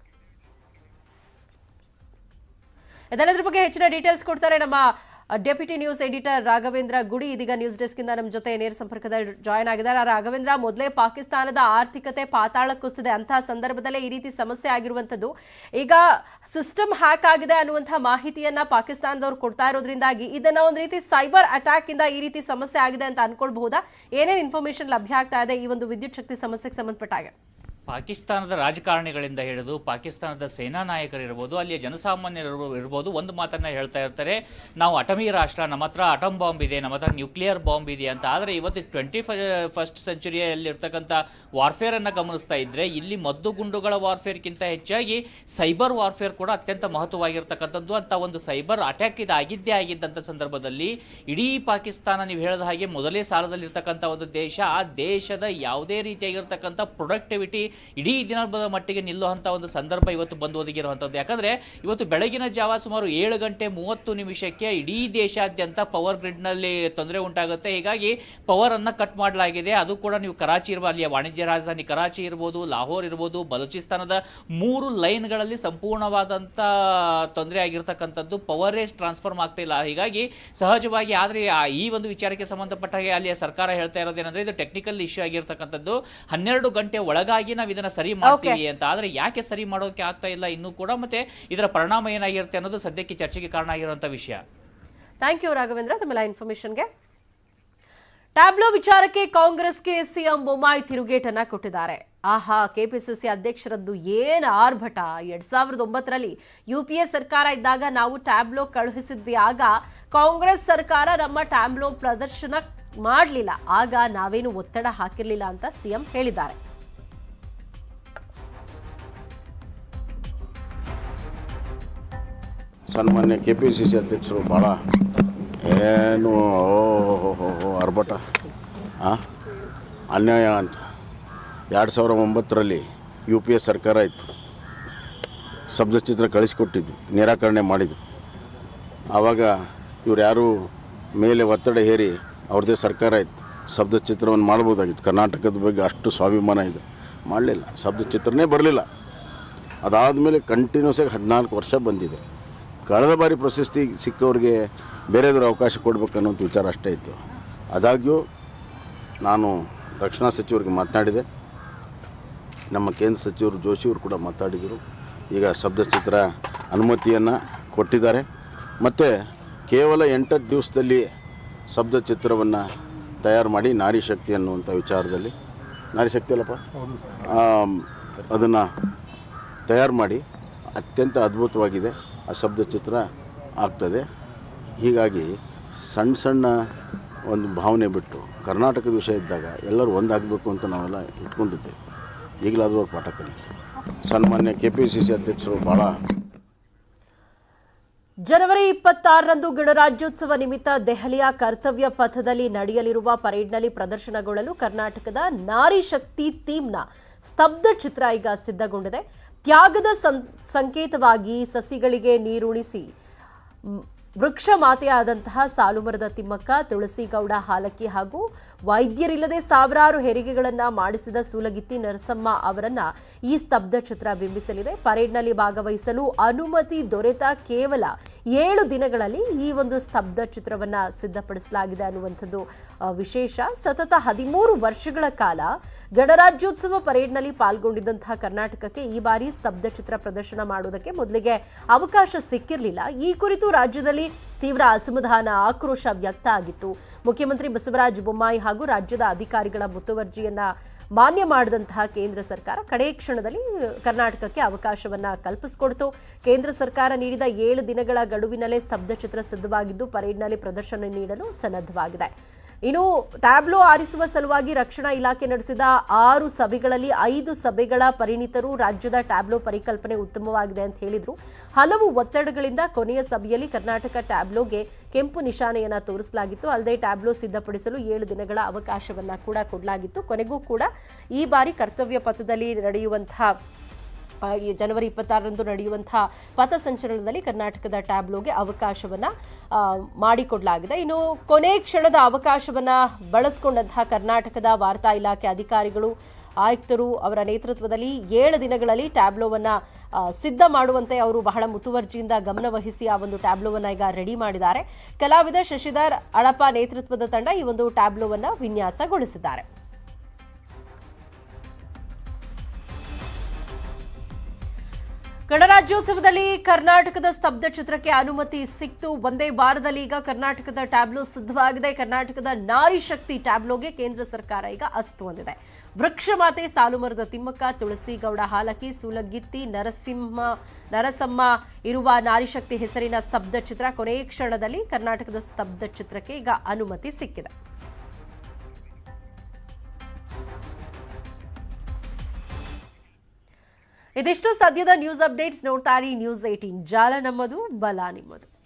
ಇದೆಲ್ಲದರ ಬಗ್ಗೆ ಹೆಚ್ಚಿನ ಡೀಟೇಲ್ಸ್ ಕೊಡ್ತಾರೆ ನಮ್ಮ ಡೆಪ್ಯೂಟಿ ನ್ಯೂಸ್ ಎಡಿಟರ್ ರಾಘವೇಂದ್ರ ಗುಡಿ. ಇದೀಗ ನ್ಯೂಸ್ ಡೆಸ್ಕ್ ಇಂದ ನಮ್ಮ ಜೊತೆ ನೇರ ಸಂಪರ್ಕದಲ್ಲಿ ಜಾಯ್ನ್ ಆಗಿದ್ದಾರೆ. ರಾಘವೇಂದ್ರ, ಮೊದಲೇ ಪಾಕಿಸ್ತಾನದ ಆರ್ಥಿಕತೆ ಪಾತಾಳಕ್ಕುಸ್ತಿದೆ, ಅಂತಹ ಸಂದರ್ಭದಲ್ಲೇ ಈ ರೀತಿ ಸಮಸ್ಯೆ ಆಗಿರುವಂಥದ್ದು. ಈಗ ಸಿಸ್ಟಮ್ ಹ್ಯಾಕ್ ಆಗಿದೆ ಅನ್ನುವಂತಹ ಮಾಹಿತಿಯನ್ನ ಪಾಕಿಸ್ತಾನದವ್ರು ಕೊಡ್ತಾ ಇರೋದ್ರಿಂದಾಗಿ ಇದನ್ನ ಒಂದು ರೀತಿ ಸೈಬರ್ ಅಟ್ಯಾಕ್ ಇಂದ ಈ ರೀತಿ ಸಮಸ್ಯೆ ಆಗಿದೆ ಅಂತ ಅನ್ಕೊಳ್ಬಹುದಾ? ಏನೇನು ಇನ್ಫಾರ್ಮೇಶನ್ ಲಭ್ಯ ಆಗ್ತಾ ಇದೆ ಈ ಒಂದು ವಿದ್ಯುತ್ ಶಕ್ತಿ ಸಮಸ್ಯೆಗೆ ಸಂಬಂಧಪಟ್ಟಾಗ? ಪಾಕಿಸ್ತಾನದ ರಾಜಕಾರಣಿಗಳಿಂದ ಹಿಡಿದು ಪಾಕಿಸ್ತಾನದ ಸೇನಾ ನಾಯಕರಿರ್ಬೋದು, ಅಲ್ಲಿಯ ಜನಸಾಮಾನ್ಯರು ಇರ್ಬೋದು, ಒಂದು ಮಾತನ್ನ ಹೇಳ್ತಾ ಇರ್ತಾರೆ, ನಾವು ಅಟಮಿ ರಾಷ್ಟ್ರ, ನಮ್ಮ ಹತ್ರ ಅಟಮ್ ಬಾಂಬ್ ಇದೆ, ನಮ್ಮ ಹತ್ರ ನ್ಯೂಕ್ಲಿಯರ್ ಬಾಂಬ್ ಇದೆ ಅಂತ. ಆದರೆ ಇವತ್ತು 21st ಸೆಂಚುರಿಯಲ್ಲಿ ಇರ್ತಕ್ಕಂಥ ವಾರ್ಫೇರ್ ಅನ್ನ ಗಮನಿಸ್ತಾ ಇದ್ರೆ ಇಲ್ಲಿ ಮದ್ದುಗುಂಡುಗಳ ವಾರ್ಫೇರ್ಗಿಂತ ಹೆಚ್ಚಾಗಿ ಸೈಬರ್ ವಾರ್ಫೇರ್ ಕೂಡ ಅತ್ಯಂತ ಮಹತ್ವವಾಗಿರ್ತಕ್ಕಂಥದ್ದು. ಅಂತ ಒಂದು ಸೈಬರ್ ಅಟ್ಯಾಕ್ ಆಗಿದ್ದೇ ಆಗಿದ್ದಂಥ ಸಂದರ್ಭದಲ್ಲಿ ಇಡೀ ಪಾಕಿಸ್ತಾನ ನೀವು ಹೇಳಿದ ಹಾಗೆ ಮೊದಲೇ ಸಾಲದಲ್ಲಿರ್ತಕ್ಕಂಥ ಒಂದು ದೇಶ, ಆ ದೇಶದ ಯಾವುದೇ ರೀತಿಯಾಗಿರ್ತಕ್ಕಂಥ ಪ್ರೊಡಕ್ಟಿವಿಟಿ ಇಡೀ ದಿನದ ಮಟ್ಟಿಗೆ ನಿಲ್ಲುವಂಥ ಒಂದು ಸಂದರ್ಭ ಇವತ್ತು ಬಂದು ಒದಗಿರುವಂಥದ್ದು. ಯಾಕಂದರೆ ಇವತ್ತು ಬೆಳಗಿನ ಜಾವ ಸುಮಾರು 7:30 ಇಡೀ ದೇಶಾದ್ಯಂತ ಪವರ್ ಗ್ರಿಡ್ನಲ್ಲಿ ತೊಂದರೆ ಉಂಟಾಗುತ್ತೆ. ಹೀಗಾಗಿ ಪವರ್ ಅನ್ನು ಕಟ್ ಮಾಡಲಾಗಿದೆ. ಅದು ಕೂಡ ನೀವು ಕರಾಚಿ ಇರುವ ಅಲ್ಲಿಯ ವಾಣಿಜ್ಯ ರಾಜಧಾನಿ ಕರಾಚಿ ಇರ್ಬೋದು, ಲಾಹೋರ್ ಇರ್ಬೋದು, ಬಲೂಚಿಸ್ತಾನದ 3 ಲೈನ್ಗಳಲ್ಲಿ ಸಂಪೂರ್ಣವಾದಂಥ ತೊಂದರೆ ಆಗಿರ್ತಕ್ಕಂಥದ್ದು. ಪವರೇ ಟ್ರಾನ್ಸ್ಫರ್ಮ್ ಆಗ್ತಾ ಇಲ್ಲ. ಹೀಗಾಗಿ ಸಹಜವಾಗಿ ಆದರೆ ಈ ಒಂದು ವಿಚಾರಕ್ಕೆ ಸಂಬಂಧಪಟ್ಟ ಹಾಗೆ ಅಲ್ಲಿಯ ಸರ್ಕಾರ ಹೇಳ್ತಾ ಇರೋದೇನೆಂದ್ರೆ ಇದು ಟೆಕ್ನಿಕಲ್ ಇಶ್ಯೂ ಆಗಿರ್ತಕ್ಕಂಥದ್ದು. 12 ಗಂಟೆ ಒಳಗಾಗಿ ನಾವು ಇದನ್ನ ಸರಿ ಮಾಡ್ತೀವಿ ಅಂತ. ಆದ್ರೆ ಯಾಕೆ ಸರಿ ಮಾಡೋಕೆ ಆಗ್ತಾ ಇಲ್ಲ ಇನ್ನೂ ಕೂಡ, ಮತ್ತೆ ಇದರ ಪರಿಣಾಮ ಏನಾಗಿರುತ್ತೆ ಅನ್ನೋದು ಸದ್ಯಕ್ಕೆ ಚರ್ಚೆಗೆ ಕಾರಣ ಆಗಿರುವಂತಹ ವಿಷಯ. ಥ್ಯಾಂಕ್ ಯು ರಾಘವೇಂದ್ರ ತಮ್ಮೆಲ್ಲ ಇನ್ಫಾರ್ಮೇಶನ್ಗೆ. ಟ್ಯಾಬ್ಲೋ ವಿಚಾರಕ್ಕೆ ಕಾಂಗ್ರೆಸ್ಗೆ ಸಿಎಂ ಬೊಮ್ಮಾಯಿ ತಿರುಗೇಟನ್ನ ಕೊಟ್ಟಿದ್ದಾರೆ. ಆಹಾ, ಕೆಪಿಸಿಸಿ ಅಧ್ಯಕ್ಷರದ್ದು ಏನ್ ಆರ್ಭಟ. 2009ರಲ್ಲಿ UPA ಸರ್ಕಾರ ಇದ್ದಾಗ ನಾವು ಟ್ಯಾಬ್ಲೋ ಕಳುಹಿಸಿದ್ವಿ. ಆಗ ಕಾಂಗ್ರೆಸ್ ಸರ್ಕಾರ ನಮ್ಮ ಟ್ಯಾಬ್ಲೋ ಪ್ರದರ್ಶನ ಮಾಡಲಿಲ್ಲ, ಆಗ ನಾವೇನು ಒತ್ತಡ ಹಾಕಿರಲಿಲ್ಲ ಅಂತ ಸಿಎಂ ಹೇಳಿದ್ದಾರೆ. ಸನ್ಮಾನ್ಯ KPCC ಅಧ್ಯಕ್ಷರು ಭಾಳ ಏನು ಆರ್ಭಟ, ಅನ್ಯಾಯ ಅಂತ. 2009ರಲ್ಲಿ UPA ಸರ್ಕಾರ ಇತ್ತು, ಶಬ್ದಚಿತ್ರ ಕಳಿಸಿಕೊಟ್ಟಿದ್ವಿ, ನಿರಾಕರಣೆ ಮಾಡಿದ್ವಿ. ಆವಾಗ ಇವ್ರು ಯಾರು ಮೇಲೆ ಒತ್ತಡ ಹೇರಿ ಅವ್ರದ್ದೇ ಸರ್ಕಾರ ಇತ್ತು, ಶಬ್ದಚಿತ್ರವನ್ನು ಮಾಡ್ಬೋದಾಗಿತ್ತು. ಕರ್ನಾಟಕದ ಬಗ್ಗೆ ಅಷ್ಟು ಸ್ವಾಭಿಮಾನ ಇದೆ, ಮಾಡಲಿಲ್ಲ, ಶಬ್ದಚಿತ್ರನೇ ಬರಲಿಲ್ಲ. ಅದಾದಮೇಲೆ ಕಂಟಿನ್ಯೂಸ್ ಆಗಿ 14 ವರ್ಷ ಬಂದಿದೆ. ಕಳೆದ ಬಾರಿ ಪ್ರಶಸ್ತಿ ಸಿಕ್ಕವ್ರಿಗೆ ಬೇರೆದರ ಅವಕಾಶ ಕೊಡಬೇಕನ್ನೋದು ವಿಚಾರ ಅಷ್ಟೇ ಇತ್ತು. ಆದಾಗ್ಯೂ ನಾನು ರಕ್ಷಣಾ ಸಚಿವರಿಗೆ ಮಾತನಾಡಿದೆ, ನಮ್ಮ ಕೇಂದ್ರ ಸಚಿವರು ಜೋಶಿಯವರು ಕೂಡ ಮಾತಾಡಿದರು. ಈಗ ಶಬ್ದಚಿತ್ರ ಅನುಮತಿಯನ್ನು ಕೊಟ್ಟಿದ್ದಾರೆ. ಮತ್ತು ಕೇವಲ 8 ದಿವಸದಲ್ಲಿ ಶಬ್ದಚಿತ್ರವನ್ನು ತಯಾರು ಮಾಡಿ ನಾರಿ ಶಕ್ತಿ ಅನ್ನುವಂಥ ವಿಚಾರದಲ್ಲಿ, ನಾರಿ ಶಕ್ತಿ ಅಲ್ಲಪ್ಪ, ಅದನ್ನು ತಯಾರು ಮಾಡಿ ಅತ್ಯಂತ ಅದ್ಭುತವಾಗಿದೆ. ಆ ಶಬ್ದಚಿತ್ರ ಆಗ್ತದೆ. ಹೀಗಾಗಿ ಸಣ್ಣ ಒಂದು ಭಾವನೆ ಬಿಟ್ಟು ಕರ್ನಾಟಕದ ವಿಷಯ ಇದ್ದಾಗ ಎಲ್ಲರೂ ಒಂದಾಗಬೇಕು ಅಂತ ನಾವೆಲ್ಲ ಇಟ್ಕೊಂಡಿದ್ದೇವೆ. ಈಗಲಾದರೂ ಅವ್ರು ಪಾಠ ಕಲಿ. ಸನ್ಮಾನ್ಯ KPCC ಅಧ್ಯಕ್ಷರು ಭಾಳ ಜನವರಿ 26ರಂದು ಗಣರಾಜ್ಯೋತ್ಸವ ನಿಮಿತ್ತ ದೆಹಲಿಯ ಕರ್ತವ್ಯ ಪಥದಲ್ಲಿ ನಡೆಯಲಿರುವ ಪರೇಡ್ನಲ್ಲಿ ಪ್ರದರ್ಶನಗೊಳ್ಳಲು ಕರ್ನಾಟಕದ ನಾರಿ ಶಕ್ತಿ ಥೀಮ್ನ ಸ್ತಬ್ಧ ಚಿತ್ರ ಈಗ ಸಿದ್ಧಗೊಂಡಿದೆ. ತ್ಯಾಗದ ಸಂಕೇತವಾಗಿ ಸಸಿಗಳಿಗೆ ನೀರುಣಿಸಿ ವೃಕ್ಷ ಮಾತೆಯಾದಂತಹ ಸಾಲುಮರದ ತಿಮ್ಮಕ್ಕ, ತುಳಸಿಗೌಡ ಹಾಲಕ್ಕಿ ಹಾಗೂ ವೈದ್ಯರಿಲ್ಲದೆ ಸಾವಿರಾರು ಹೆರಿಗೆಗಳನ್ನು ಮಾಡಿಸಿದ ಸೂಲಗಿತ್ತಿ ನರಸಮ್ಮ ಅವರನ್ನ ಈ ಸ್ತಬ್ಧ ಚಿತ್ರ ಬಿಂಬಿಸಲಿದೆ. ಪರೇಡ್ನಲ್ಲಿ ಭಾಗವಹಿಸಲು ಅನುಮತಿ ದೊರೆತ ಕೇವಲ 7 ದಿನಗಳಲ್ಲಿ ಈ ಒಂದು ಸ್ತಬ್ಧ ಚಿತ್ರವನ್ನ ಸಿದ್ಧಪಡಿಸಲಾಗಿದೆ ಅನ್ನುವಂಥದ್ದು ವಿಶೇಷ. ಸತತ 13 ವರ್ಷಗಳ ಕಾಲ ಗಣರಾಜ್ಯೋತ್ಸವ ಪರೇಡ್ನಲ್ಲಿ ಪಾಲ್ಗೊಂಡಿದ್ದಂತಹ ಕರ್ನಾಟಕಕ್ಕೆ ಈ ಬಾರಿ ಸ್ತಬ್ಧ ಚಿತ್ರ ಪ್ರದರ್ಶನ ಮಾಡುವುದಕ್ಕೆ ಮೊದಲಿಗೆ ಅವಕಾಶ ಸಿಕ್ಕಿರಲಿಲ್ಲ. ಈ ಕುರಿತು ರಾಜ್ಯದಲ್ಲಿ ತೀವ್ರ ಅಸಮಾಧಾನ, ಆಕ್ರೋಶ ವ್ಯಕ್ತ ಆಗಿತ್ತು. ಮುಖ್ಯಮಂತ್ರಿ ಬಸವರಾಜ ಬೊಮ್ಮಾಯಿ ಹಾಗೂ ರಾಜ್ಯದ ಅಧಿಕಾರಿಗಳ ಮುತುವರ್ಜಿಯನ್ನ ಮಾನ್ಯ ಮಾಡಿದಂತಹ ಕೇಂದ್ರ ಸರ್ಕಾರ ಕಡೆ ಕ್ಷಣದಲ್ಲಿ ಕರ್ನಾಟಕಕ್ಕೆ ಅವಕಾಶವನ್ನ ಕಲ್ಪಿಸಿಕೊಡ್ತು. ಕೇಂದ್ರ ಸರ್ಕಾರ ನೀಡಿದ 7 ದಿನಗಳ ಗಡುವಿನಲ್ಲೇ ಸ್ತಬ್ಧ ಚಿತ್ರ ಸಿದ್ಧವಾಗಿದ್ದು ಪರೇಡ್ನಲ್ಲಿ ಪ್ರದರ್ಶನ ನೀಡಲು ಸನ್ನದ್ಧವಾಗಿದೆ. ಇನ್ನು ಟ್ಯಾಬ್ಲೋ ಆರಿಸುವ ಸಲುವಾಗಿ ರಕ್ಷಣಾ ಇಲಾಖೆ ನಡೆಸಿದ 6 ಸಭೆಗಳಲ್ಲಿ 5 ಸಭೆಗಳ ಪರಿಣಿತರು ರಾಜ್ಯದ ಟ್ಯಾಬ್ಲೋ ಪರಿಕಲ್ಪನೆ ಉತ್ತಮವಾಗಿದೆ ಅಂತ ಹೇಳಿದ್ರು. ಹಲವು ಒತ್ತಡಗಳಿಂದ ಕೊನೆಯ ಸಭೆಯಲ್ಲಿ ಕರ್ನಾಟಕ ಟ್ಯಾಬ್ಲೋಗೆ ಕೆಂಪು ನಿಶಾನೆಯನ್ನ ತೋರಿಸಲಾಗಿತ್ತು. ಅಲ್ಲದೆ ಟ್ಯಾಬ್ಲೋ ಸಿದ್ಧಪಡಿಸಲು 7 ದಿನಗಳ ಅವಕಾಶವನ್ನ ಕೂಡ ಕೊಡಲಾಗಿತ್ತು. ಕೊನೆಗೂ ಕೂಡ ಈ ಬಾರಿ ಕರ್ತವ್ಯ ಪಥದಲ್ಲಿ ನಡೆಯುವಂತಹ ಜನವರಿ 26ರಂದು ನಡೆಯುವಂತಹ ಪಥಸಂಚಲನದಲ್ಲಿ ಕರ್ನಾಟಕದ ಟ್ಯಾಬ್ಲೋಗೆ ಅವಕಾಶವನ್ನ ಮಾಡಿಕೊಡಲಾಗಿದೆ. ಇನ್ನು ಕೊನೆ ಕ್ಷಣದ ಅವಕಾಶವನ್ನ ಬಳಸಿಕೊಂಡಂತಹ ಕರ್ನಾಟಕದ ವಾರ್ತಾ ಇಲಾಖೆ ಅಧಿಕಾರಿಗಳು, ಆಯುಕ್ತರು ಅವರ ನೇತೃತ್ವದಲ್ಲಿ 7 ದಿನಗಳಲ್ಲಿ ಟ್ಯಾಬ್ಲೋವನ್ನ ಸಿದ್ಧ ಮಾಡುವಂತೆ ಅವರು ಬಹಳ ಮುತುವರ್ಜಿಯಿಂದ ಗಮನವಹಿಸಿ ಆ ಒಂದು ಟ್ಯಾಬ್ಲೋವನ್ನ ಈಗ ರೆಡಿ ಮಾಡಿದ್ದಾರೆ. ಕಲಾವಿದ ಶಶಿಧರ್ ಅಳಪ ನೇತೃತ್ವದ ತಂಡ ಈ ಒಂದು ಟ್ಯಾಬ್ಲೋವನ್ನ ವಿನ್ಯಾಸಗೊಳಿಸಿದ್ದಾರೆ. ಗಣರಾಜ್ಯೋತ್ಸವದಲ್ಲಿ ಕರ್ನಾಟಕದ ಸ್ತಬ್ಧ ಚಿತ್ರಕ್ಕೆ ಅನುಮತಿ ಸಿಕ್ತು. ಒಂದೇ ವಾರದಲ್ಲಿ ಈಗ ಕರ್ನಾಟಕದ ಟ್ಯಾಬ್ಲೋ ಸಿದ್ಧವಾಗಿದೆ. ಕರ್ನಾಟಕದ ನಾರಿ ಶಕ್ತಿ ಟ್ಯಾಬ್ಲೋಗೆ ಕೇಂದ್ರ ಸರ್ಕಾರ ಈಗ ಅಸ್ತು ಹೊಂದಿದೆ. ವೃಕ್ಷಮಾತೆ, ಸಾಲುಮರದ ತಿಮ್ಮಕ್ಕ, ತುಳಸಿಗೌಡ ಹಾಲಕಿ, ಸೂಲಗಿತ್ತಿ, ನರಸಮ್ಮ ಇರುವ ನಾರಿಶಕ್ತಿ ಹೆಸರಿನ ಸ್ತಬ್ಧ ಚಿತ್ರ ಕೊನೆಯ ಕ್ಷಣದಲ್ಲಿ ಕರ್ನಾಟಕದ ಸ್ತಬ್ಧ ಚಿತ್ರಕ್ಕೆ ಈಗ ಅನುಮತಿ ಸಿಕ್ಕಿದೆ. ಇದಿಷ್ಟು ಸದ್ಯದ ನ್ಯೂಸ್ ಅಪ್ಡೇಟ್ಸ್. ನೋಡ್ತಾ ಇರಿ ನ್ಯೂಸ್ 18, ಜಾಲ ನಮ್ಮದು, ಬಲ ನಿಮ್ಮದು.